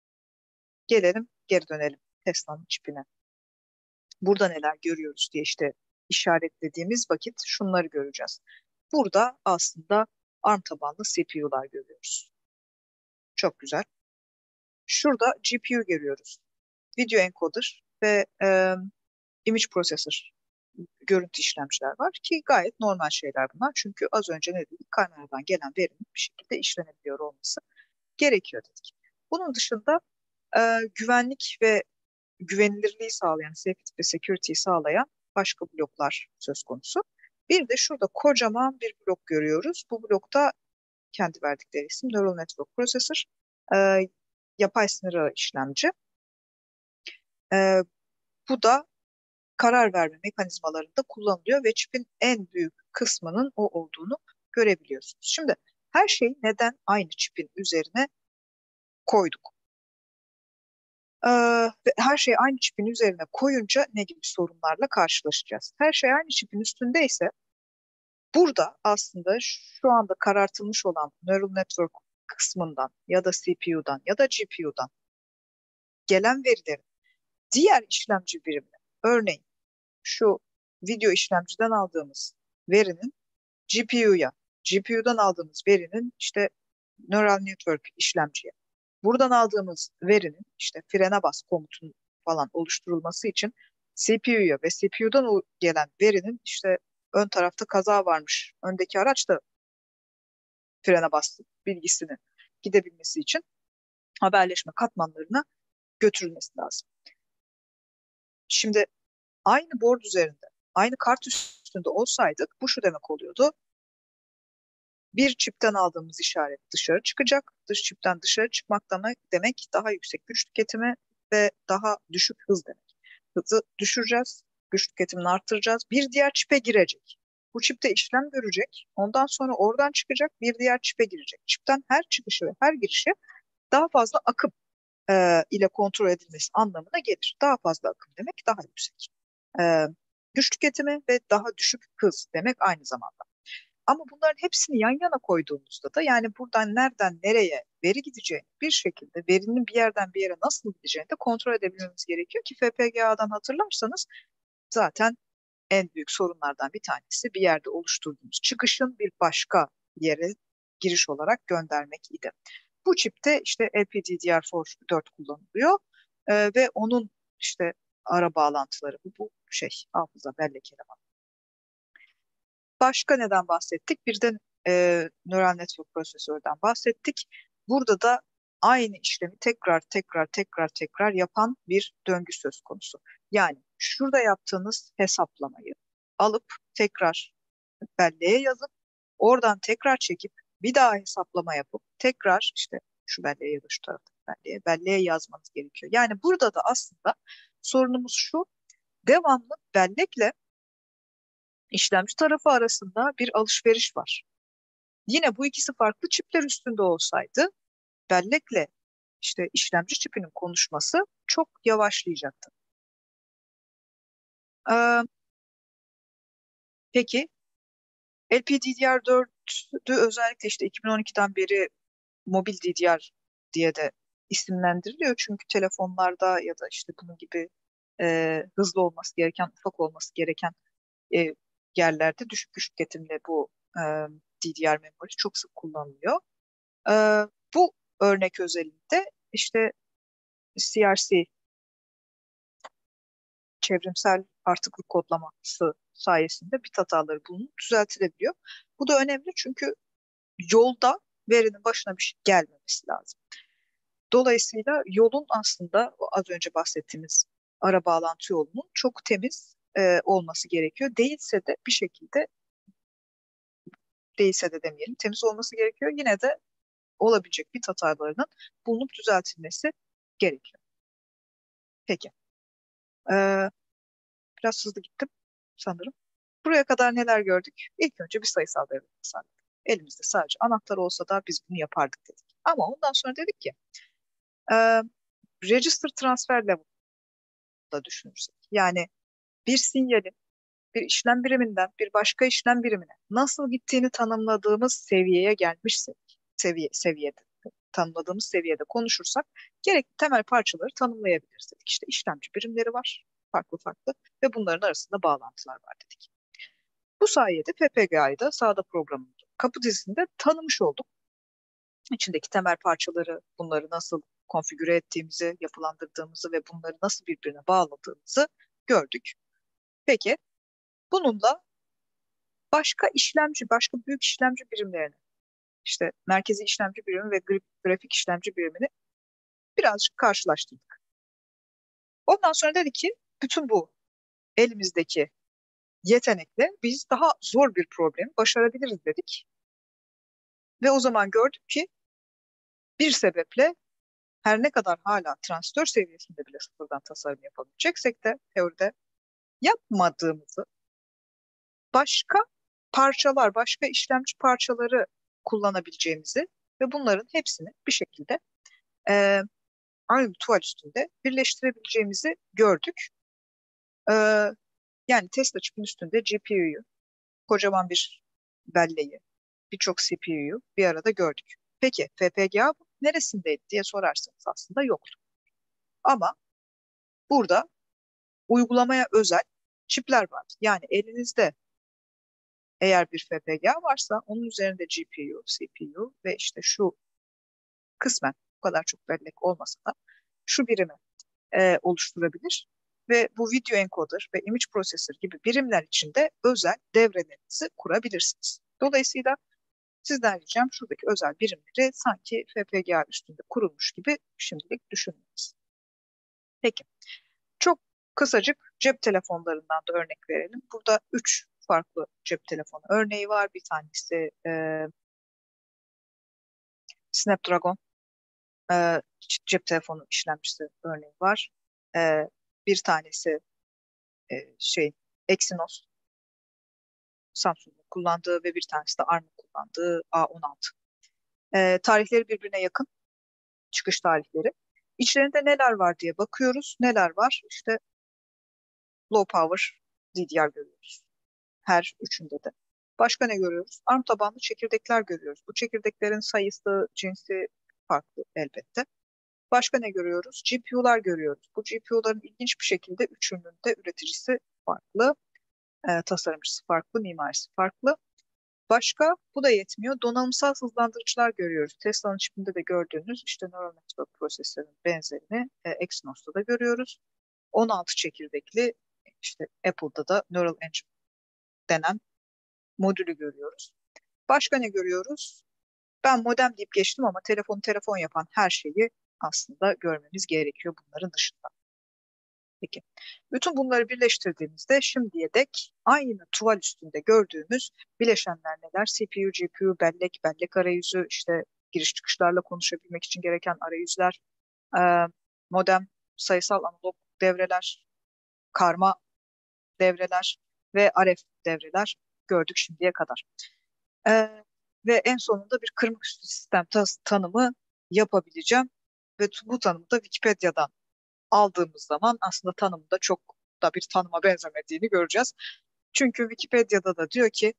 Speaker 2: geri dönelim Tesla'nın çipine. Burada neler görüyoruz diye işte işaretlediğimiz vakit şunları göreceğiz. Burada aslında ARM tabanlı CPU'lar görüyoruz. Çok güzel. Şurada GPU görüyoruz. Video encoder ve image processor görüntü işlemciler var ki gayet normal şeyler bunlar. Çünkü az önce ne dedik? Kameradan gelen verinin bir şekilde işlenebiliyor olması gerekiyor dedik. Bunun dışında güvenlik ve güvenilirliği sağlayan, safety ve security'yi sağlayan başka bloklar söz konusu. Bir de şurada kocaman bir blok görüyoruz. Bu blokta kendi verdikleri isim Neural Network Processor, yapay sinir ağı işlemci. Bu da karar verme mekanizmalarında kullanılıyor ve çipin en büyük kısmının o olduğunu görebiliyorsunuz. Şimdi her şeyi neden aynı çipin üzerine koyduk? Ve her şeyi aynı çipin üzerine koyunca ne gibi sorunlarla karşılaşacağız? Her şey aynı çipin üstündeyse burada aslında şu anda karartılmış olan Neural Network kısmından ya da CPU'dan ya da GPU'dan gelen verilerin diğer işlemci birimine, örneğin şu video işlemciden aldığımız verinin GPU'ya, GPU'dan aldığımız verinin işte Neural Network işlemciye, buradan aldığımız verinin işte frene bas komutunun falan oluşturulması için CPU'ya ve CPU'dan gelen verinin işte ön tarafta kaza varmış, öndeki araç da frene bastı bilgisini gidebilmesi için haberleşme katmanlarına götürülmesi lazım. Şimdi aynı board üzerinde, aynı kart üstünde olsaydık bu şu demek oluyordu. Bir çipten aldığımız işaret dışarı çıkacak. Dış çipten dışarı çıkmak demek daha yüksek güç tüketimi ve daha düşük hız demek. Hızı düşüreceğiz, güç tüketimini arttıracağız. Bir diğer çipe girecek. Bu çipte işlem görecek. Ondan sonra oradan çıkacak, bir diğer çipe girecek. Çipten her çıkışı ve her girişi daha fazla akım ile kontrol edilmesi anlamına gelir. Daha fazla akım demek daha yüksek. E, Güç tüketimi ve daha düşük hız demek aynı zamanda. Ama bunların hepsini yan yana koyduğumuzda da yani buradan nereden nereye veri gideceğini bir şekilde verinin bir yerden bir yere nasıl gideceğini de kontrol edebilmemiz gerekiyor ki FPGA'dan hatırlarsanız zaten en büyük sorunlardan bir tanesi bir yerde oluşturduğumuz çıkışın bir başka yere giriş olarak göndermek idi. Bu çipte işte LPDDR4 kullanılıyor. Ve onun işte ara bağlantıları bu şey hafıza bellek elemanı. Başka neden bahsettik? Bir de Neural Network prosesörden bahsettik. Burada da aynı işlemi tekrar yapan bir döngü söz konusu. Yani şurada yaptığınız hesaplamayı alıp tekrar belleğe yazıp oradan tekrar çekip bir daha hesaplama yapıp tekrar işte şu belleğe ya da şu taraftaki belleğe yazmanız gerekiyor. Yani burada da aslında sorunumuz şu: devamlı bellekle işlemci tarafı arasında bir alışveriş var. Yine bu ikisi farklı çipler üstünde olsaydı bellekle işte işlemci çipinin konuşması çok yavaşlayacaktı. Peki LPDDR4'ü özellikle işte 2012'den beri mobil DDR diye de isimlendiriliyor. Çünkü telefonlarda ya da işte bunun gibi hızlı olması gereken, ufak olması gereken e, yerlerde düşük güç tüketimli bu DDR memori çok sık kullanılıyor. E, Bu örnek özelinde işte CRC, çevrimsel artıklık kodlaması sayesinde bit hataları bulunup düzeltilebiliyor. Bu da önemli çünkü yolda verinin başına bir şey gelmemesi lazım. Dolayısıyla yolun aslında az önce bahsettiğimiz ara bağlantı yolunun çok temiz olması gerekiyor. Değilse de demeyelim, temiz olması gerekiyor. Yine de olabilecek bit hatalarının bulunup düzeltilmesi gerekiyor. Peki. Ee, Biraz hızlı gittim sanırım. Buraya kadar neler gördük? İlk önce bir sayısal devre tasarladık. Elimizde sadece anahtar olsa da biz bunu yapardık dedik. Ama ondan sonra dedik ki e, register transfer level'da düşünürsek. Yani bir sinyalin bir işlem biriminden bir başka işlem birimine nasıl gittiğini tanımladığımız seviyeye gelmişsek, seviyede tanımladığımız seviyede konuşursak gerekli temel parçaları tanımlayabiliriz dedik. İşte işlemci birimleri var, farklı farklı ve bunların arasında bağlantılar var dedik. Bu sayede PPGA'yı da sağda programın kapı dizisinde tanımış olduk. İçindeki temel parçaları, bunları nasıl konfigüre ettiğimizi, yapılandırdığımızı ve bunları nasıl birbirine bağladığımızı gördük. Peki bununla başka büyük işlemci birimlerini, işte merkezi işlemci birimi ve grafik işlemci birimini birazcık karşılaştırdık. Ondan sonra dedik ki bütün bu elimizdeki yetenekle biz daha zor bir problemi başarabiliriz dedik. Ve o zaman gördük ki bir sebeple her ne kadar hala transistör seviyesinde bile sıfırdan tasarım yapabileceksek de teoride yapmadığımızı, başka başka işlemci parçaları kullanabileceğimizi ve bunların hepsini bir şekilde e, aynı bir tuval üstünde birleştirebileceğimizi gördük. E, Yani Tesla çipin üstünde GPU'yu, kocaman bir belleği, birçok CPU'yu bir arada gördük. Peki FPGA neresindeydi diye sorarsanız aslında yoktu. Ama burada uygulamaya özel çipler var. Yani elinizde eğer bir FPGA varsa onun üzerinde GPU, CPU ve işte şu kısmen bu kadar çok bellek olmasa da şu birimi oluşturabilir ve bu video encoder ve image processor gibi birimler içinde özel devrelerinizi kurabilirsiniz. Dolayısıyla sizden ricam şuradaki özel birimleri sanki FPGA üstünde kurulmuş gibi şimdilik düşünmeniz. Peki, çok kısacık cep telefonlarından da örnek verelim. Burada 3 farklı cep telefonu örneği var. Bir tanesi Snapdragon cep telefonu işlemcisi örneği var. E, Bir tanesi Exynos, Samsung'un kullandığı ve bir tanesi de ARM'ın kullandığı A16. Tarihleri birbirine yakın, çıkış tarihleri. İçlerinde neler var diye bakıyoruz. Neler var? İşte low power DDR görüyoruz. Her üçünde de. Başka ne görüyoruz? ARM tabanlı çekirdekler görüyoruz. Bu çekirdeklerin sayısı, cinsi farklı elbette. Başka ne görüyoruz? GPU'lar görüyoruz. Bu GPU'ların ilginç bir şekilde üçünün de üreticisi farklı, tasarımcısı farklı, mimarisi farklı. Başka bu da yetmiyor. Donanımsal hızlandırıcılar görüyoruz. Tesla'nın çipinde de gördüğünüz işte Neural Network prosesörün benzerini Exynos'ta da görüyoruz. 16 çekirdekli işte Apple'da da Neural Engine denen modülü görüyoruz. Başka ne görüyoruz? Ben modem deyip geçtim ama telefonu telefon yapan her şeyi aslında görmemiz gerekiyor bunların dışında. Peki. Bütün bunları birleştirdiğimizde şimdiye dek aynı tuval üstünde gördüğümüz bileşenler neler? CPU, GPU, bellek, bellek arayüzü, işte giriş çıkışlarla konuşabilmek için gereken arayüzler, e, modem, sayısal analog devreler, karma devreler ve RF devreler gördük şimdiye kadar. E, Ve en sonunda bir kırmızı üstü sistem tanımı yapabileceğim ve bu tanımı da Wikipedia'dan aldığımız zaman aslında tanımda çok da bir tanıma benzemediğini göreceğiz. Çünkü Wikipedia'da da diyor ki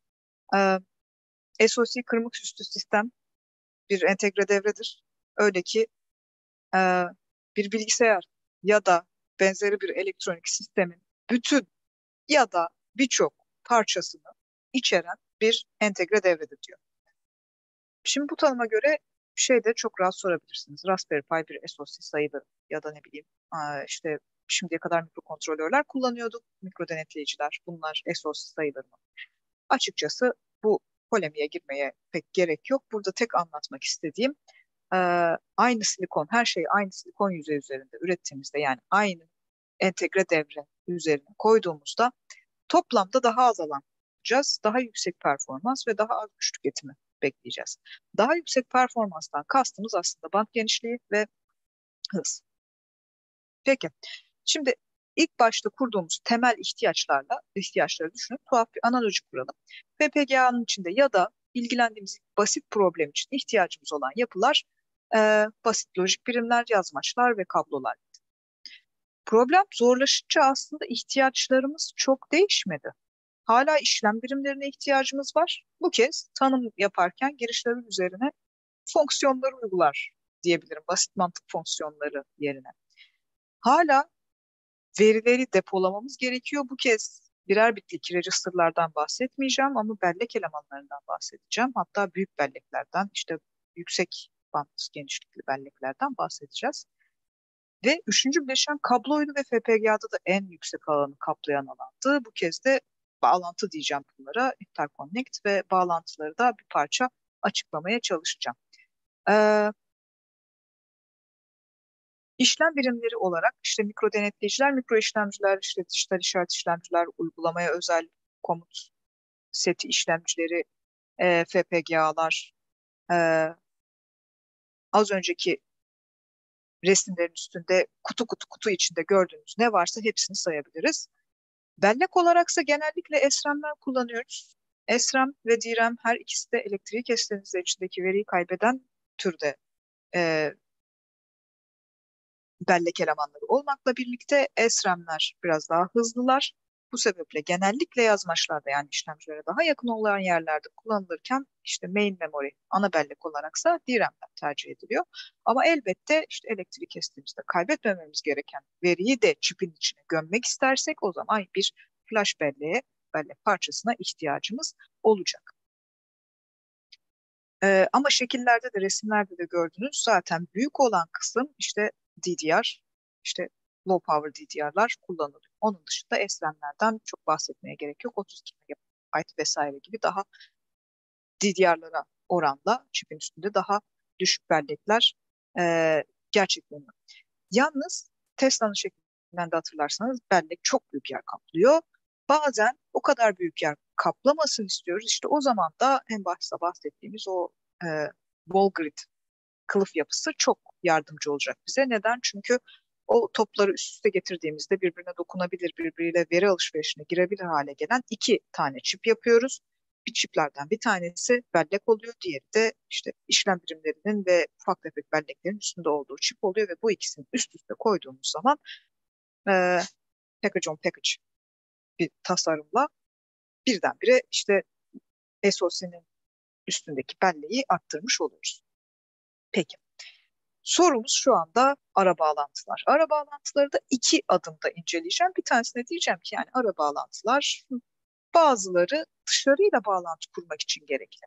Speaker 2: SoC kırmızı üstü sistem bir entegre devredir. Öyle ki e, bir bilgisayar ya da benzeri bir elektronik sistemin bütün ya da birçok parçasını içeren bir entegre devredir diyor. Şimdi bu tanıma göre şey de çok rahat sorabilirsiniz. Raspberry Pi bir SoC sayılır ya da ne bileyim işte şimdiye kadar mikrokontrolörler kullanıyorduk. Mikro denetleyiciler bunlar SoC sayılır mı? Açıkçası bu polemiğe girmeye pek gerek yok. Burada tek anlatmak istediğim e, aynı silikon, her şeyi aynı silikon yüzeyi üzerinde ürettiğimizde yani aynı entegre devre üzerine koyduğumuzda toplamda daha az alan kullanacağız, daha yüksek performans ve daha az güç tüketimi bekleyeceğiz. Daha yüksek performanstan kastımız aslında band genişliği ve hız. Peki, şimdi ilk başta kurduğumuz temel ihtiyaçları düşünüp tuhaf bir analoji kuralım. PPGA'nın içinde ya da ilgilendiğimiz basit problem için ihtiyacımız olan yapılar basit lojik birimler, yazmaçlar ve kablolar. Problem zorlaşınca aslında ihtiyaçlarımız çok değişmedi. Hala işlem birimlerine ihtiyacımız var. Bu kez tanım yaparken girişlerin üzerine fonksiyonları uygular diyebilirim. Basit mantık fonksiyonları yerine. Hala verileri depolamamız gerekiyor. Bu kez birer bitlik register'lardan bahsetmeyeceğim ama bellek elemanlarından bahsedeceğim. Hatta büyük belleklerden, işte yüksek band genişlikli belleklerden bahsedeceğiz. Ve üçüncü bileşen kabloydu ve FPGA'da da en yüksek alanı kaplayan alandı. Bu kez de bağlantı diyeceğim bunlara, interconnect ve bağlantıları da bir parça açıklamaya çalışacağım. Ee, işlem birimleri olarak işte mikro denetleyiciler, mikro işlemciler, işte dijital işaret işlemciler, uygulamaya özel komut seti işlemcileri, FPGA'lar, e, az önceki resimlerin üstünde kutu kutu kutu içinde gördüğünüz ne varsa hepsini sayabiliriz. Bellek olaraksa genellikle SRAM'ler kullanıyoruz. SRAM ve DRAM her ikisi de elektriği kestiğinizde içindeki veriyi kaybeden türde e, bellek elemanları olmakla birlikte SRAM'ler biraz daha hızlılar. Bu sebeple genellikle yazmaçlarda yani işlemcilere daha yakın olan yerlerde kullanılırken işte main memory ana bellek olaraksa DRAM'ler tercih ediliyor. Ama elbette işte elektriği kestiğimizde kaybetmememiz gereken veriyi de çipin içine gömmek istersek o zaman bir flash belleğe, bellek parçasına ihtiyacımız olacak. Ama şekillerde de resimlerde de gördüğünüz zaten büyük olan kısım işte DDR, işte low power DDR'lar kullanılıyor. Onun dışında SRAM'lerden çok bahsetmeye gerek yok. 32 MB vesaire gibi daha DDR'lara oranla çipin üstünde daha düşük bellekler gerçekleşiyor. Yalnız Tesla'nın şeklinden de hatırlarsanız bellek çok büyük yer kaplıyor. Bazen o kadar büyük yer kaplamasını istiyoruz. İşte o zaman da en başta bahsettiğimiz o e, wall grid kılıf yapısı çok yardımcı olacak bize. Neden? Çünkü o topları üst üste getirdiğimizde birbirine dokunabilir, birbiriyle veri alışverişine girebilir hale gelen iki tane çip yapıyoruz. bir çiplerden bir tanesi bellek oluyor. Diğeri de işte işlem birimlerinin ve ufak tefek belleklerin üstünde olduğu çip oluyor ve bu ikisini üst üste koyduğumuz zaman e, package on package bir tasarımla birdenbire işte SoC'nin üstündeki belleği arttırmış oluyoruz. Peki. Sorumuz şu anda ara bağlantılar. Ara bağlantıları da iki adımda inceleyeceğim. Bir tanesine diyeceğim ki yani ara bağlantılar bazıları dışarıyla bağlantı kurmak için gerekli.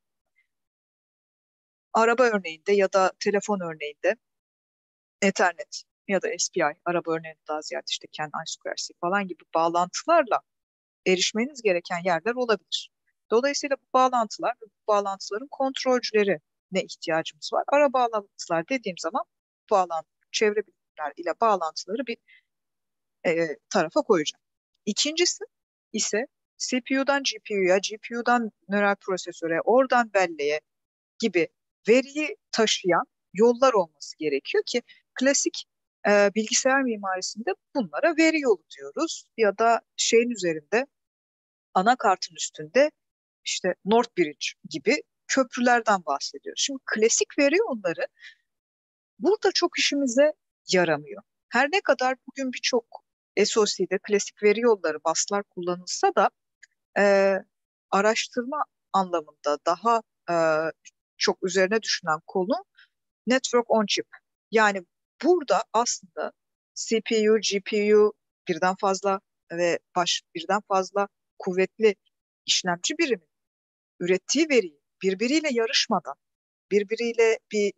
Speaker 2: Araba örneğinde ya da telefon örneğinde Ethernet ya da SPI, araba örneğinde daha ziyade işte CAN, I2C falan gibi bağlantılarla erişmeniz gereken yerler olabilir. Dolayısıyla bu bağlantılar ve bu bağlantıların kontrolcüleri ne ihtiyacımız var? Ara bağlantılar dediğim zaman çevre birimler ile bağlantıları bir tarafa koyacağım. İkincisi ise CPU'dan GPU'ya, GPU'dan nöral prosesöre, oradan belleğe gibi veriyi taşıyan yollar olması gerekiyor ki klasik bilgisayar mimarisinde bunlara veri yolu diyoruz. Ya da şeyin üzerinde anakartın üstünde işte North Bridge gibi köprülerden bahsediyoruz. Şimdi klasik veri yolları burada çok işimize yaramıyor. Her ne kadar bugün birçok SoC'de klasik veri yolları buslar kullanılsa da e, araştırma anlamında daha e, çok üzerine düşünen konu Network on Chip. Yani burada aslında CPU, GPU birden fazla ve birden fazla kuvvetli işlemci birimi ürettiği veriyi birbiriyle yarışmadan, birbiriyle bir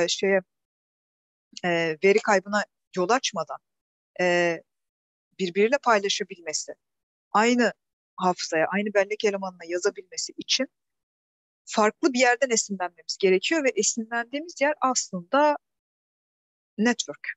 Speaker 2: veri kaybına yol açmadan e, birbiriyle paylaşabilmesi, aynı hafızaya, aynı bellek elemanına yazabilmesi için farklı bir yerden esinlenmemiz gerekiyor ve esinlendiğimiz yer aslında network,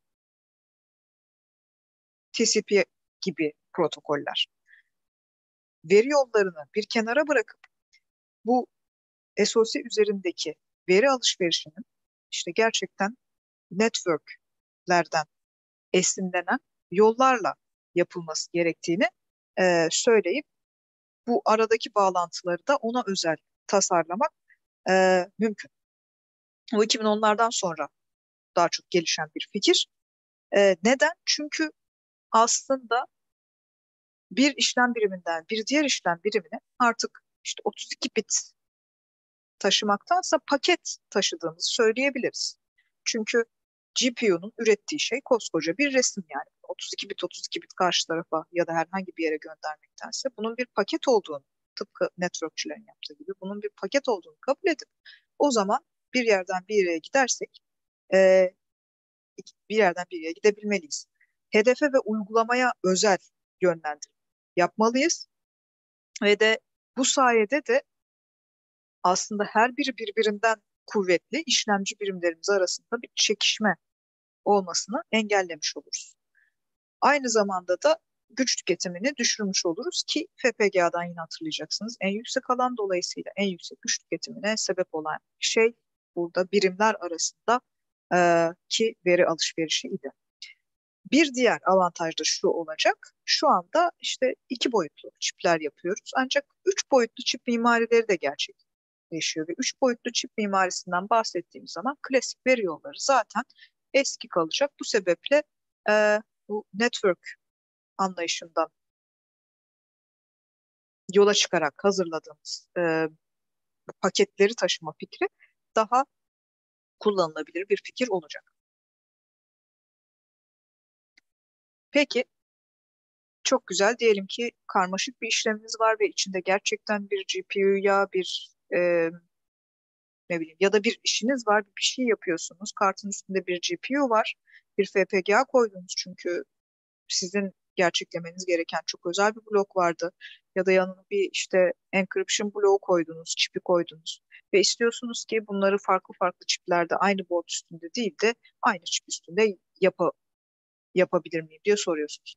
Speaker 2: TCP gibi protokoller. Veri yollarını bir kenara bırakıp bu SoC üzerindeki veri alışverişinin işte gerçekten networklerden esinlenen yollarla yapılması gerektiğini söyleyip bu aradaki bağlantıları da ona özel tasarlamak mümkün. Bu 2010'lardan sonra daha çok gelişen bir fikir. Neden? Çünkü aslında bir işlem biriminden bir diğer işlem birimine artık işte 32 bit taşımaktansa paket taşıdığımızı söyleyebiliriz. Çünkü GPU'nun ürettiği şey koskoca bir resim yani. 32 bit karşı tarafa ya da herhangi bir yere göndermektense bunun bir paket olduğunu, tıpkı networkçilerin yaptığı gibi bunun bir paket olduğunu kabul edip o zaman bir yerden bir yere gidersek e, bir yerden bir yere gidebilmeliyiz. Hedefe ve uygulamaya özel yönlendirme yapmalıyız ve de bu sayede de aslında her biri birbirinden kuvvetli işlemci birimlerimiz arasında bir çekişme olmasını engellemiş oluruz. Aynı zamanda da güç tüketimini düşürmüş oluruz ki FPGA'dan yine hatırlayacaksınız. En yüksek alan dolayısıyla en yüksek güç tüketimine sebep olan şey burada birimler arasında ki veri alışverişi idi. Bir diğer avantaj da şu olacak. Şu anda işte iki boyutlu çipler yapıyoruz. Ancak üç boyutlu çip mimarileri de gerçekleşiyor ve üç boyutlu çip mimarisinden bahsettiğim zaman klasik veri yolları zaten eski kalacak. Bu sebeple bu network anlayışından yola çıkarak hazırladığımız paketleri taşıma fikri daha kullanılabilir bir fikir olacak. Peki çok güzel. Diyelim ki karmaşık bir işleminiz var ve içinde gerçekten bir GPU'ya bir ne bileyim ya da bir işiniz var, bir şey yapıyorsunuz. Kartın üstünde bir GPU var, bir FPGA koydunuz çünkü sizin gerçeklemeniz gereken çok özel bir blok vardı. Ya da yanına bir işte encryption bloğu koydunuz, çipi koydunuz. Ve istiyorsunuz ki bunları farklı farklı çiplerde aynı board üstünde değil de aynı çip üstünde yapabilir miyim diye soruyorsunuz.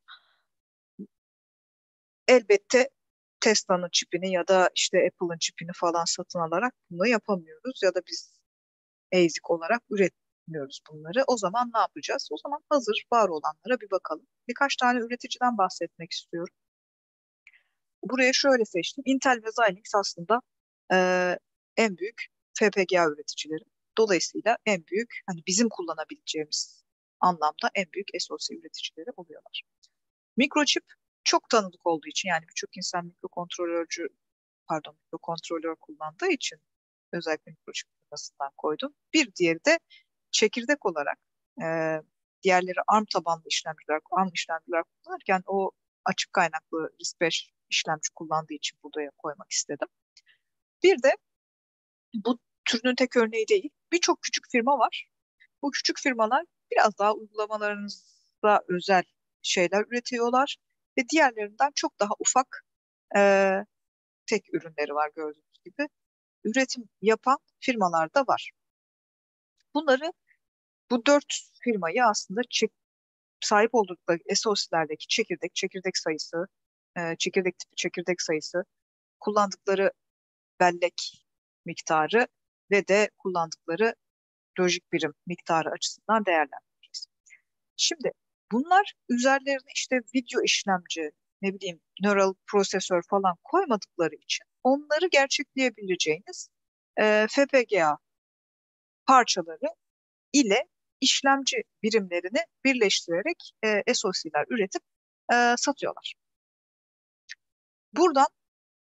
Speaker 2: Elbette Tesla'nın çipini ya da işte Apple'ın çipini falan satın alarak bunu yapamıyoruz ya da biz ASIC olarak üretmiyoruz bunları. O zaman ne yapacağız? O zaman hazır var olanlara bir bakalım. Birkaç tane üreticiden bahsetmek istiyorum. Buraya şöyle seçtim. Intel ve Xilinx aslında en büyük FPGA üreticileri. Dolayısıyla en büyük, hani bizim kullanabileceğimiz anlamda en büyük SoC üreticileri oluyorlar. Mikroçip çok tanıdık olduğu için, yani birçok insan mikrokontrolör kullandığı için özellikle mikroçip firmasından koydum. Bir diğeri de çekirdek olarak e, diğerleri ARM işlemciler kullanırken o açık kaynaklı RISC-V işlemci kullandığı için buraya koymak istedim. Bir de bu türünün tek örneği değil. Birçok küçük firma var. Bu küçük firmalar biraz daha uygulamalarınıza özel şeyler üretiyorlar ve diğerlerinden çok daha ufak e, tek ürünleri var gördüğünüz gibi. Üretim yapan firmalar da var. Bunları, bu dört firmayı aslında sahip oldukları SoC'lerdeki çekirdek sayısı, çekirdek tipi çekirdek sayısı, kullandıkları bellek miktarı ve de kullandıkları lojik birim miktarı açısından değerlendireceğiz. Şimdi bunlar üzerlerine işte video işlemci, ne bileyim neural prosesör falan koymadıkları için onları gerçekleyebileceğiniz FPGA parçaları ile işlemci birimlerini birleştirerek SoC'ler üretip satıyorlar. Buradan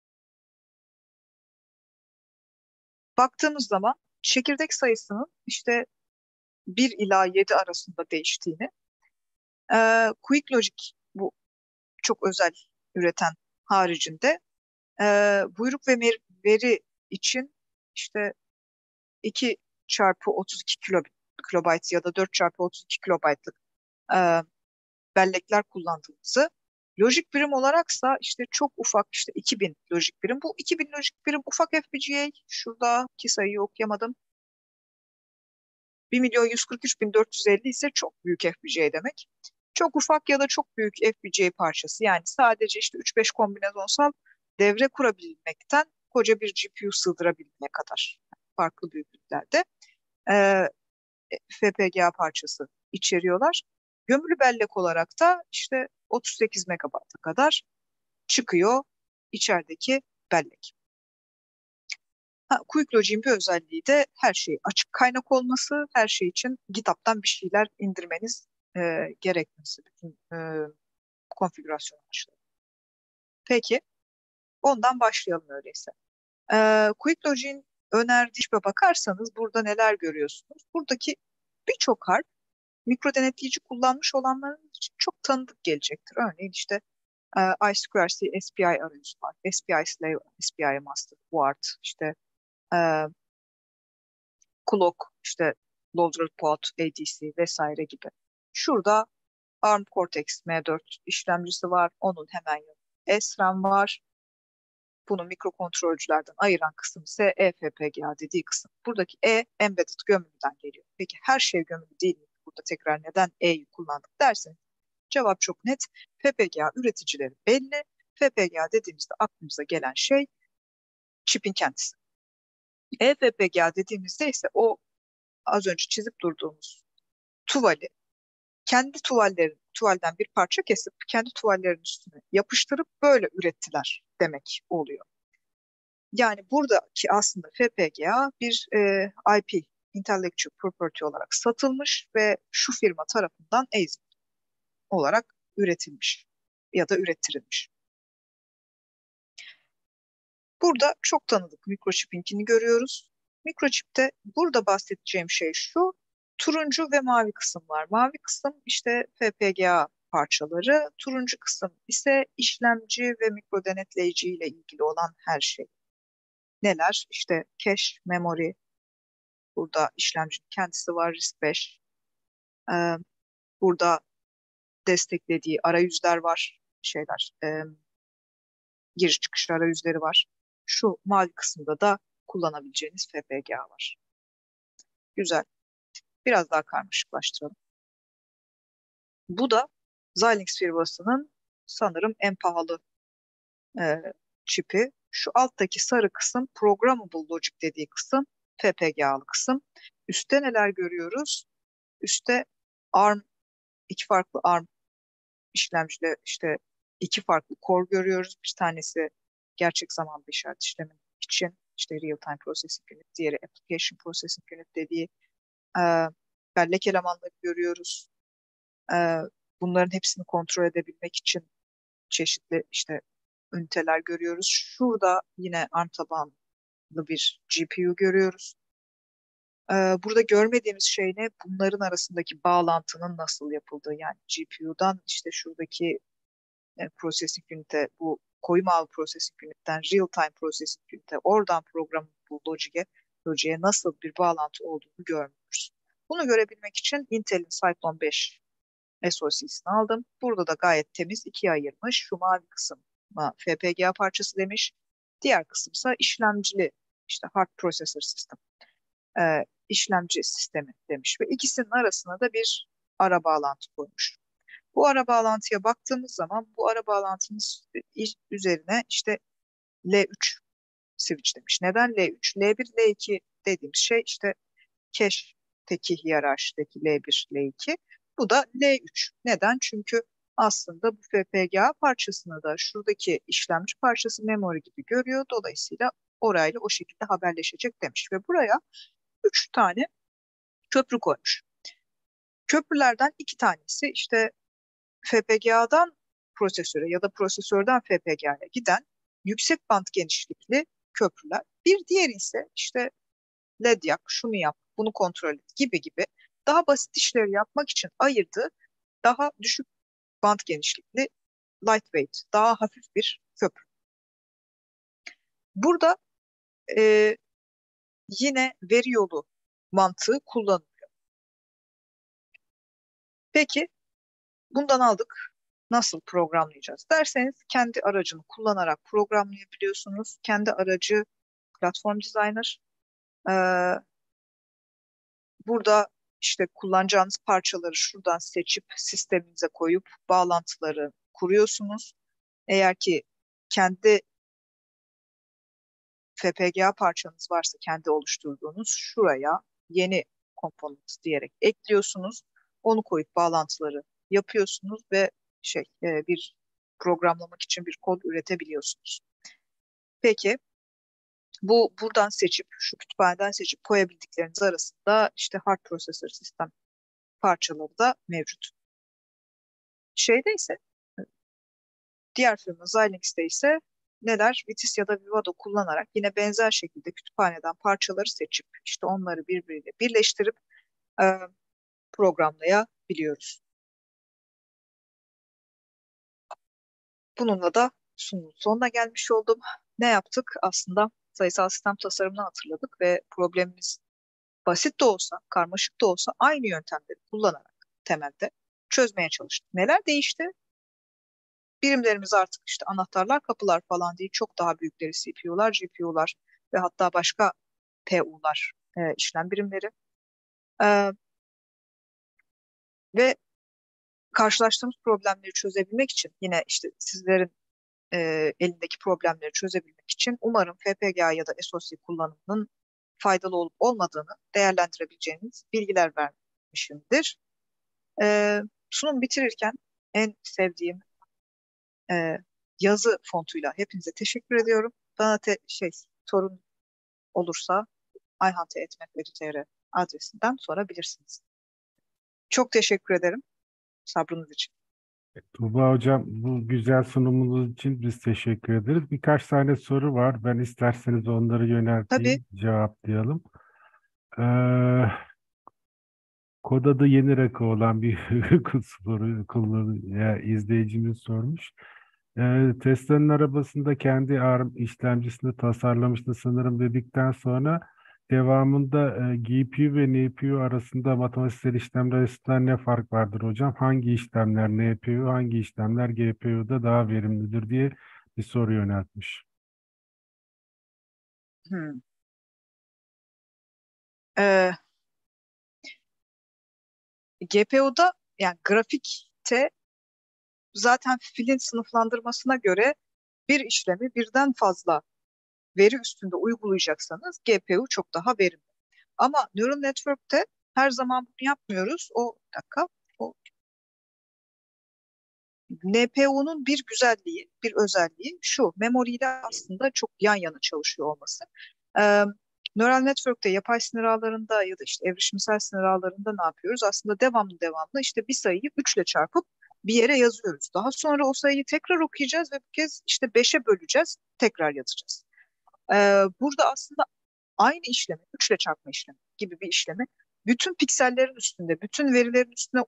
Speaker 2: baktığımız zaman çekirdek sayısının işte 1 ila 7 arasında değiştiğini, Quick Logic bu çok özel üreten haricinde buyruk ve veri için işte 2 çarpı 32 kilobayt ya da 4 çarpı 32 kilobaytlık e, bellekler kullandığımızı, lojik birim olaraksa işte çok ufak, işte 2000 lojik birim. Bu 2000 lojik birim ufak FPGA. Şuradaki sayıyı okuyamadım. 1.143.450 ise çok büyük FPGA demek. Çok ufak ya da çok büyük FPGA parçası, yani sadece işte 3-5 kombinasyonsal devre kurabilmekten koca bir GPU sığdırabilmeye kadar farklı büyüklüklerde e, FPGA parçası içeriyorlar. Gömülü bellek olarak da işte 38 megabayta kadar çıkıyor içerideki bellek. Quick Logic'in bir özelliği de her şey açık kaynak olması, her şey için GitHub'tan bir şeyler indirmeniz gerekmesi, bütün konfigürasyon amaçlı. Peki, ondan başlayalım öyleyse. Quick Logic'in önerdiği işe bakarsanız burada neler görüyorsunuz? Buradaki birçok harf mikro denetleyici kullanmış olanların için çok tanıdık gelecektir. Örneğin işte I2C SPI arayüzü var. SPI Slave, SPI Master, UART, işte e, Clock, işte Loader Pod, ADC vesaire gibi. Şurada ARM Cortex M4 işlemcisi var. Onun hemen yanında SRAM var. Bunu mikrokontrolcülerden ayıran kısım ise eFPGA dediği kısım. Buradaki embedded gömülüden geliyor. Peki her şey gömülü değil mi? Burada tekrar neden E'yi kullandık derseniz cevap çok net. FPGA üreticileri belli. FPGA dediğimizde aklımıza gelen şey çipin kendisi. eFPGA dediğimizde ise o az önce çizip durduğumuz tuvali kendi tuvalden bir parça kesip kendi tuvallerin üstüne yapıştırıp böyle ürettiler demek oluyor. Yani buradaki aslında FPGA bir IP, Intellectual Property olarak satılmış ve şu firma tarafından ASIC olarak üretilmiş ya da ürettirilmiş. Burada çok tanıdık mikroçipinkini görüyoruz. Mikroçipte burada bahsedeceğim şey şu: turuncu ve mavi kısımlar. Mavi kısım işte FPGA parçaları, turuncu kısım ise işlemci ve mikro denetleyici ile ilgili olan her şey. Neler? İşte cache, memory, burada işlemcinin kendisi var, RISC-V. Ee, burada desteklediği arayüzler var, giriş çıkış arayüzleri var. Şu mavi kısımda da kullanabileceğiniz FPGA var. Güzel. Biraz daha karmaşıklaştıralım. Bu da Xilinx firmasının sanırım en pahalı e, çipi. Şu alttaki sarı kısım Programmable Logic dediği kısım, FPGA'lı kısım. Üstte neler görüyoruz? Üstte ARM, iki farklı ARM işlemciyle işte iki farklı core görüyoruz. Bir tanesi gerçek zamanlı işaret işlemi için işte Real Time Processing Unit, diğeri Application Processing Unit dediği e, bellek elemanları görüyoruz. E, Bunların hepsini kontrol edebilmek için çeşitli işte üniteler görüyoruz. Şurada yine ARM tabanlı bir GPU görüyoruz. Burada görmediğimiz şey ne? Bunların arasındaki bağlantının nasıl yapıldığı, yani GPU'dan işte şuradaki processing unit'e, bu koyu mavi processing unit'ten real time processing unit'e, oradan programmable logic'e nasıl bir bağlantı olduğunu görmüyoruz. Bunu görebilmek için Intel'in Cyclone 5 SoC'sini aldım. Burada da gayet temiz ikiye ayırmış. Şu mavi kısma FPGA parçası demiş. Diğer kısımsa işlemcili, işte hard processor system, işlemci sistemi demiş ve ikisinin arasına da bir ara bağlantı koymuş. Bu ara bağlantıya baktığımız zaman bu ara bağlantının üzerine işte L3 switch demiş. Neden L3? L1, L2 dediğimiz şey işte cache'teki hiyerarşideki L1, L2. Bu da L3. Neden? Çünkü aslında bu FPGA parçasını da şuradaki işlemci parçası memory gibi görüyor. Dolayısıyla orayla o şekilde haberleşecek demiş ve buraya 3 tane köprü koymuş. Köprülerden 2 tanesi işte FPGA'dan prosesöre ya da prosesörden FPGA'ya giden yüksek band genişlikli köprüler. Bir diğeri ise işte LED yak, şunu yap, bunu kontrol et gibi gibi daha basit işleri yapmak için ayırdığı daha düşük band genişlikli lightweight, daha hafif bir köprü. Burada e, yine veri yolu mantığı kullanılıyor. Peki bundan aldık. Nasıl programlayacağız derseniz kendi aracını kullanarak programlayabiliyorsunuz. Kendi aracı platform designer. Ee, Burada işte kullanacağınız parçaları şuradan seçip sisteminize koyup bağlantıları kuruyorsunuz. Eğer ki kendi FPGA parçanız varsa kendi oluşturduğunuz şuraya yeni komponent diyerek ekliyorsunuz. Onu koyup bağlantıları yapıyorsunuz ve bir programlamak için bir kod üretebiliyorsunuz. Peki buradan seçip şu kütüphaneden seçip koyabildikleriniz arasında işte hard processor sistem parçaları da mevcut. Şeyde ise diğer firma Xilinx'te ise neler? Vitis ya da Vivado kullanarak yine benzer şekilde kütüphaneden parçaları seçip işte onları birbiriyle birleştirip e, programlayabiliyoruz. Bununla da sunumun sonuna gelmiş oldum. Ne yaptık? Aslında sayısal sistem tasarımını hatırladık ve problemimiz basit de olsa, karmaşık da olsa aynı yöntemleri kullanarak temelde çözmeye çalıştık. Neler değişti? Birimlerimiz artık işte anahtarlar, kapılar falan değil, çok daha büyükleri CPU'lar, GPU'lar ve hatta başka PU'lar, işlem birimleri. E, Ve karşılaştığımız problemleri çözebilmek için yine işte sizlerin elindeki problemleri çözebilmek için umarım FPGA ya da SoC kullanımının faydalı olup olmadığını değerlendirebileceğiniz bilgiler vermişimdir. Sunum bitirirken en sevdiğim e, yazı fontuyla hepinize teşekkür ediyorum. Bana sorun olursa ayhan.etmet.tr adresinden sorabilirsiniz. Çok teşekkür ederim sabrınız için.
Speaker 1: Tuğba Hocam, bu güzel sunumunuz için biz teşekkür ederiz. Birkaç tane soru var. Ben isterseniz onları
Speaker 2: Tabii.
Speaker 1: yönelteyim, cevaplayalım. Ee, Kod adı yeni rakı olan bir soru izleyicimiz sormuş. Tesla'nın arabasında kendi ARM işlemcisini tasarlamıştı sanırım dedikten sonra devamında GPU ve NPU arasında matematiksel işlemler arasında ne fark vardır hocam? Hangi işlemler NPU, hangi işlemler GPU'da daha verimlidir diye bir soru yöneltmiş.
Speaker 2: Hmm. Ee, GPU'da yani grafikte zaten filin sınıflandırmasına göre bir işlemi birden fazla veri üstünde uygulayacaksanız GPU çok daha verimli. Ama Neural Network'te her zaman bunu yapmıyoruz. Bir dakika. O NPU'nun bir güzelliği, bir özelliği şu. Memory ile aslında çok yan yana çalışıyor olması. Ee, Neural network'te yapay sinir ağlarında ya da işte evrişimsel sinir ağlarında ne yapıyoruz? Aslında devamlı işte bir sayıyı 3 ile çarpıp bir yere yazıyoruz. Daha sonra o sayıyı tekrar okuyacağız ve bu kez işte 5'e böleceğiz, tekrar yazacağız. Burada aslında aynı işlemi, 3 ile çarpma işlemi gibi bir işlemi bütün piksellerin üstünde, bütün verilerin üstüne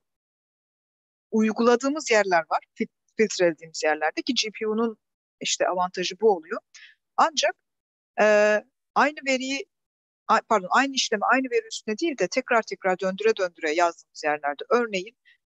Speaker 2: uyguladığımız yerler var. Filtrelediğimiz yerlerde ki GPU'nun işte avantajı bu oluyor. Ancak e, aynı veriyi aynı işlemi aynı veri üstüne değil de tekrar tekrar döndüre döndüre yazdığımız yerlerde örneğin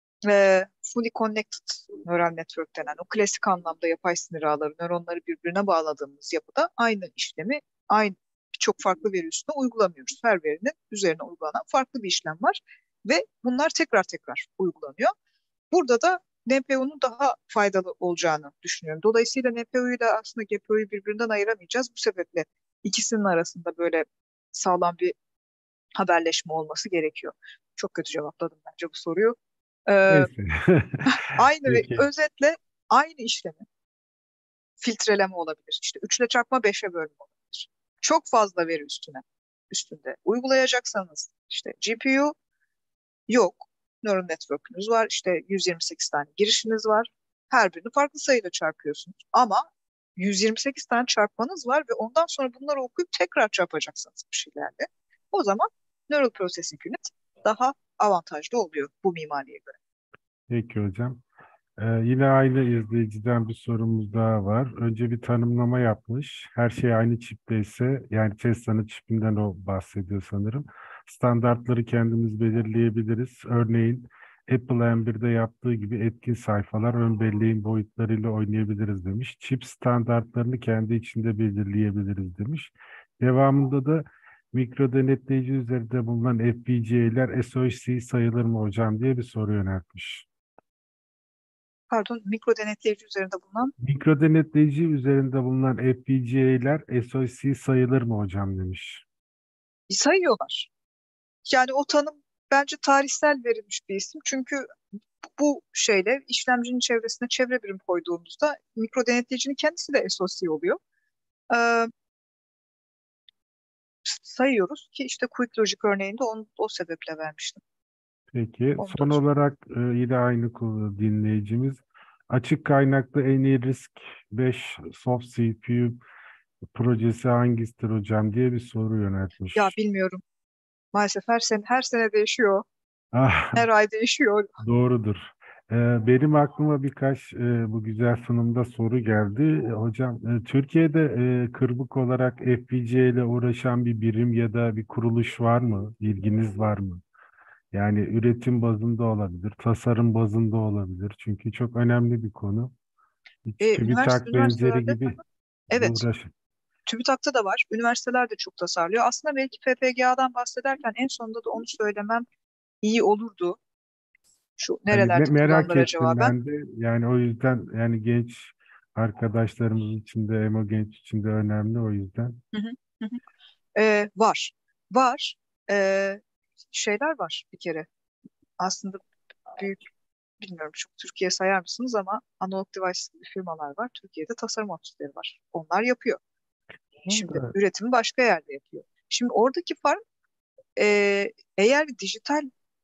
Speaker 2: fully connected neural network denen o klasik anlamda yapay sinir ağları nöronları birbirine bağladığımız yapıda aynı işlemi aynı birçok farklı veri üstüne uygulamıyoruz. Her verinin üzerine uygulanan farklı bir işlem var ve bunlar tekrar tekrar uygulanıyor. Burada da NPU'nun daha faydalı olacağını düşünüyorum. Dolayısıyla NPU'yu da aslında GPU'yu birbirinden ayıramayacağız. Bu sebeple ikisinin arasında böyle sağlam bir haberleşme olması gerekiyor. Çok kötü cevapladım bence bu soruyu. Ee,
Speaker 1: Neyse.
Speaker 2: Aynı ve
Speaker 1: Peki.
Speaker 2: özetle aynı işlemi filtreleme olabilir. İşte 3 ile çarpma 5'e bölme olabilir. Çok fazla veri üstünde uygulayacaksanız işte GPU yok. Neural network'ünüz var. İşte 128 tane girişiniz var. Her birini farklı sayıyla çarpıyorsunuz. Ama 128 tane çarpmanız var ve ondan sonra bunları okuyup tekrar çarpacaksınız bir şeylerle. O zaman Neural Processing Unit daha avantajlı oluyor bu mimariye göre.
Speaker 1: Peki hocam. Yine aynı izleyiciden bir sorumuz daha var. Önce bir tanımlama yapmış. Her şey aynı çipteyse, yani Tesla'nın çipinden o bahsediyor sanırım. Standartları kendimiz belirleyebiliriz. Örneğin Apple M1'de yaptığı gibi etkin sayfalar ön belleğin boyutlarıyla oynayabiliriz demiş. Çip standartlarını kendi içinde belirleyebiliriz demiş. Devamında da mikro denetleyici üzerinde bulunan FPGA'ler SoC sayılır mı hocam diye bir soru yöneltmiş.
Speaker 2: Pardon, mikro denetleyici üzerinde bulunan
Speaker 1: Mikro denetleyici üzerinde bulunan FPGA'ler SoC sayılır mı hocam demiş.
Speaker 2: sayıyorlar. Yani o tanım bence tarihsel verilmiş bir isim. Çünkü bu şeyle işlemcinin çevresine çevre birim koyduğumuzda mikro denetleyicinin kendisi de SoC oluyor. Ee, Sayıyoruz ki işte Quick Logic örneğinde o sebeple vermiştim.
Speaker 1: Peki
Speaker 2: Onu da
Speaker 1: son olarak yine aynı konu dinleyicimiz. Açık kaynaklı en iyi risk 5 soft CPU projesi hangisidir hocam diye bir soru
Speaker 2: ya
Speaker 1: yöneltmiş.
Speaker 2: bilmiyorum. Maalesef her sene değişiyor.
Speaker 1: Ah,
Speaker 2: Her ay değişiyor.
Speaker 1: doğrudur. Benim aklıma birkaç bu güzel sunumda soru geldi. Hocam, Türkiye'de kırbık olarak FPGA ile uğraşan bir birim ya da bir kuruluş var mı? İlginiz var mı? Yani üretim bazında olabilir, tasarım bazında olabilir. Çünkü çok önemli bir konu. Hiç TÜBİTAK benzeri
Speaker 2: Üniversitelerde
Speaker 1: gibi
Speaker 2: evet,
Speaker 1: uğraş.
Speaker 2: TÜBİTAK'ta da var. Üniversiteler de çok tasarlıyor. Aslında belki FPGA'dan bahsederken en sonunda da onu söylemem iyi olurdu. Şu
Speaker 1: Yani
Speaker 2: nerelerde
Speaker 1: merak
Speaker 2: kullanılır
Speaker 1: ettim
Speaker 2: cevaben.
Speaker 1: ben de. Yani o yüzden yani genç arkadaşlarımız için de Emo Genç için de önemli o yüzden.
Speaker 2: Hı hı, hı hı. Var. Var. Ee, Şeyler var bir kere. Aslında büyük, bilmiyorum çok Türkiye sayar mısınız ama Analog Device gibi firmalar var. Türkiye'de tasarım ofisleri var. Onlar yapıyor. Şimdi
Speaker 1: Orada
Speaker 2: üretimi başka yerde yapıyor. Şimdi oradaki fark eğer dijital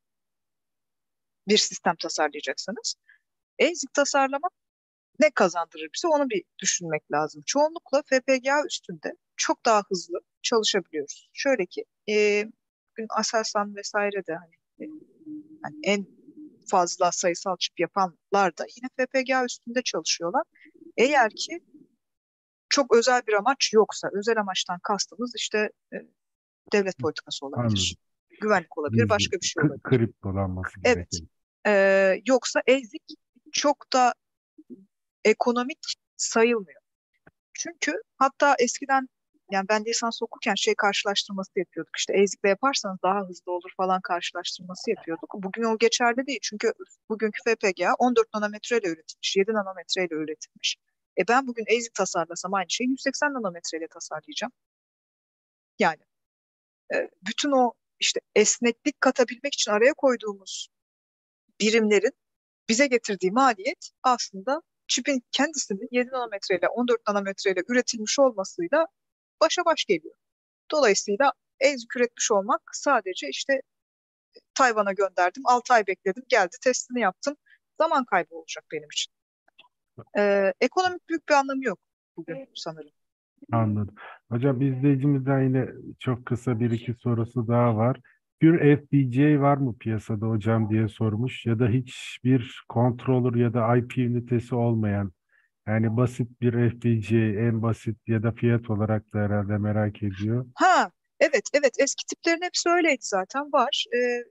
Speaker 2: bir sistem tasarlayacaksanız ASIC tasarlamak ne kazandırır bize onu bir düşünmek lazım. Çoğunlukla FPGA üstünde çok daha hızlı çalışabiliyoruz. Şöyle ki bugün Aselsan vesaire de hani en fazla sayısal çip yapanlar da yine FPGA üstünde çalışıyorlar. Eğer ki çok özel bir amaç yoksa, özel amaçtan kastımız işte devlet politikası olabilir,
Speaker 1: anladım.
Speaker 2: güvenlik olabilir,
Speaker 1: Gizli,
Speaker 2: başka bir şey olabilir.
Speaker 1: kriptolanması
Speaker 2: Evet.
Speaker 1: gerekiyor.
Speaker 2: Yoksa ASIC çok da ekonomik sayılmıyor. Çünkü hatta eskiden yani ben lisans okurken şey karşılaştırması yapıyorduk. İşte ASIC'le yaparsanız daha hızlı olur falan karşılaştırması yapıyorduk. Bugün o geçerli değil. Çünkü bugünkü FPGA 14 nanometreyle üretilmiş, 7 nanometreyle üretilmiş. Ben bugün ASIC tasarlasam aynı şeyi 180 nanometreyle tasarlayacağım. Yani bütün o işte esneklik katabilmek için araya koyduğumuz birimlerin bize getirdiği maliyet aslında çipin kendisinin 7 nanometreyle 14 nanometreyle üretilmiş olmasıyla başa baş geliyor. Dolayısıyla EZÜK üretmiş olmak sadece işte Tayvan'a gönderdim, 6 ay bekledim, geldi testini yaptım. Zaman kaybı olacak benim için. Ekonomik büyük bir anlamı yok bugün sanırım.
Speaker 1: Anladım. Hocam izleyicimizden yine çok kısa bir iki sorusu daha var. Bir FPGA var mı piyasada hocam diye sormuş ya da hiçbir controller ya da IP ünitesi olmayan yani basit bir FPGA en basit ya da fiyat olarak da herhalde merak ediyor.
Speaker 2: Ha, evet, evet, eski tiplerin hepsi öyleydi zaten, var.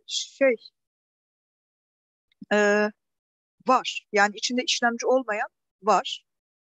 Speaker 2: E, Var. Yani içinde işlemci olmayan var.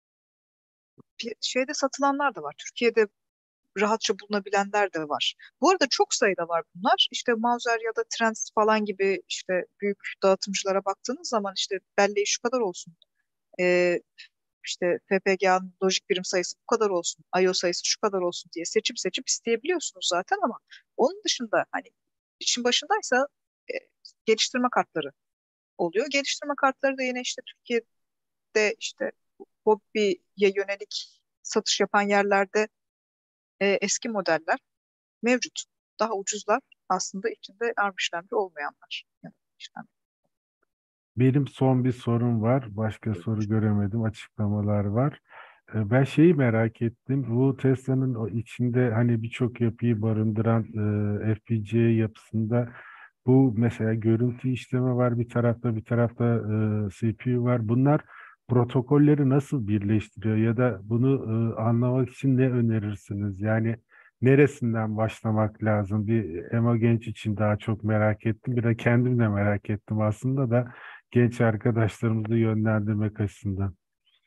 Speaker 2: Şeyde satılanlar da var. Türkiye'de rahatça bulunabilenler de var. Bu arada çok sayıda var bunlar. İşte Mouser ya da Trends falan gibi işte büyük dağıtımcılara baktığınız zaman işte belleği şu kadar olsun. Ee, işte FPGA'nın lojik birim sayısı bu kadar olsun. I/O sayısı şu kadar olsun diye seçip seçip isteyebiliyorsunuz zaten, ama onun dışında hani işin başındaysa e, geliştirme kartları oluyor. Geliştirme kartları da yine işte Türkiye'de işte hobiye yönelik satış yapan yerlerde eski modeller mevcut. Daha ucuzlar aslında, içinde ARM işlemci olmayanlar. Yani işlem.
Speaker 1: Benim son bir sorum var. Başka soru göremedim. Açıklamalar var. Ben şeyi merak ettim. Bu Tesla'nın o içinde hani birçok yapıyı barındıran FPGA yapısında bu mesela görüntü işleme var bir tarafta bir tarafta CPU var. Bunlar protokolleri nasıl birleştiriyor ya da bunu anlamak için ne önerirsiniz? Yani neresinden başlamak lazım? Bir Emo Genç için daha çok merak ettim. Bir de kendim de merak ettim aslında da genç arkadaşlarımızı yönlendirmek açısından.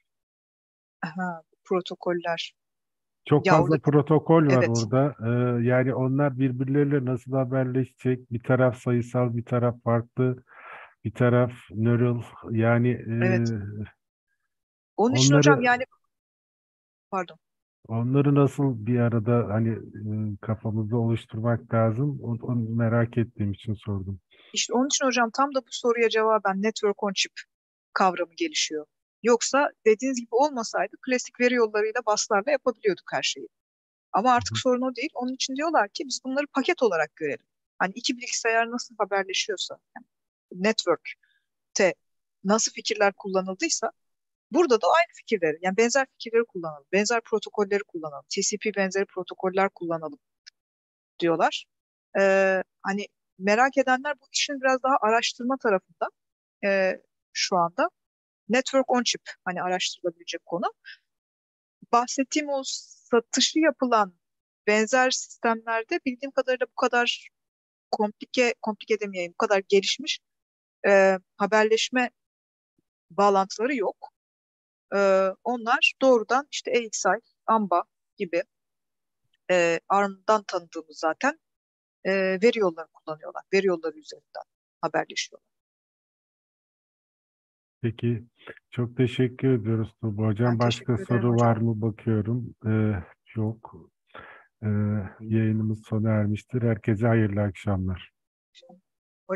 Speaker 2: Aha, protokoller.
Speaker 1: Çok
Speaker 2: Ya orada
Speaker 1: fazla protokol var
Speaker 2: evet,
Speaker 1: orada. Yani onlar birbirleriyle nasıl haberleşecek? Bir taraf sayısal, bir taraf farklı, bir taraf neural. Yani
Speaker 2: evet. Onun için hocam,
Speaker 1: onları
Speaker 2: yani pardon.
Speaker 1: onları nasıl bir arada hani kafamızda oluşturmak lazım? Onu merak ettiğim için sordum.
Speaker 2: İşte onun için hocam tam da bu soruya cevaben network on chip kavramı gelişiyor. Yoksa dediğiniz gibi olmasaydı klasik veri yollarıyla buslarla yapabiliyorduk her şeyi. Ama
Speaker 1: Hı
Speaker 2: artık
Speaker 1: hı.
Speaker 2: sorun o değil. Onun için diyorlar ki biz bunları paket olarak görelim. Hani iki bilgisayar nasıl haberleşiyorsa, yani network'te nasıl fikirler kullanıldıysa burada da aynı fikirleri, yani benzer fikirleri kullanalım, benzer protokolleri kullanalım, TCP benzeri protokoller kullanalım diyorlar. Hani merak edenler bu işin biraz daha araştırma tarafında şu anda. Network on chip hani araştırılabilecek konu. Bahsettiğim o satışı yapılan benzer sistemlerde bildiğim kadarıyla bu kadar komplike demeyeyim, bu kadar gelişmiş haberleşme bağlantıları yok. Onlar doğrudan işte AXI, AMBA gibi ARM'dan tanıdığımız zaten veri yolları kullanıyorlar. Veri yolları üzerinden haberleşiyorlar.
Speaker 1: Peki, çok teşekkür ediyoruz Tuğba
Speaker 2: Ben
Speaker 1: Hocam. Başka
Speaker 2: teşekkür ederim
Speaker 1: soru var
Speaker 2: hocam.
Speaker 1: mı bakıyorum. Yok. Yayınımız sona ermiştir. Herkese hayırlı akşamlar.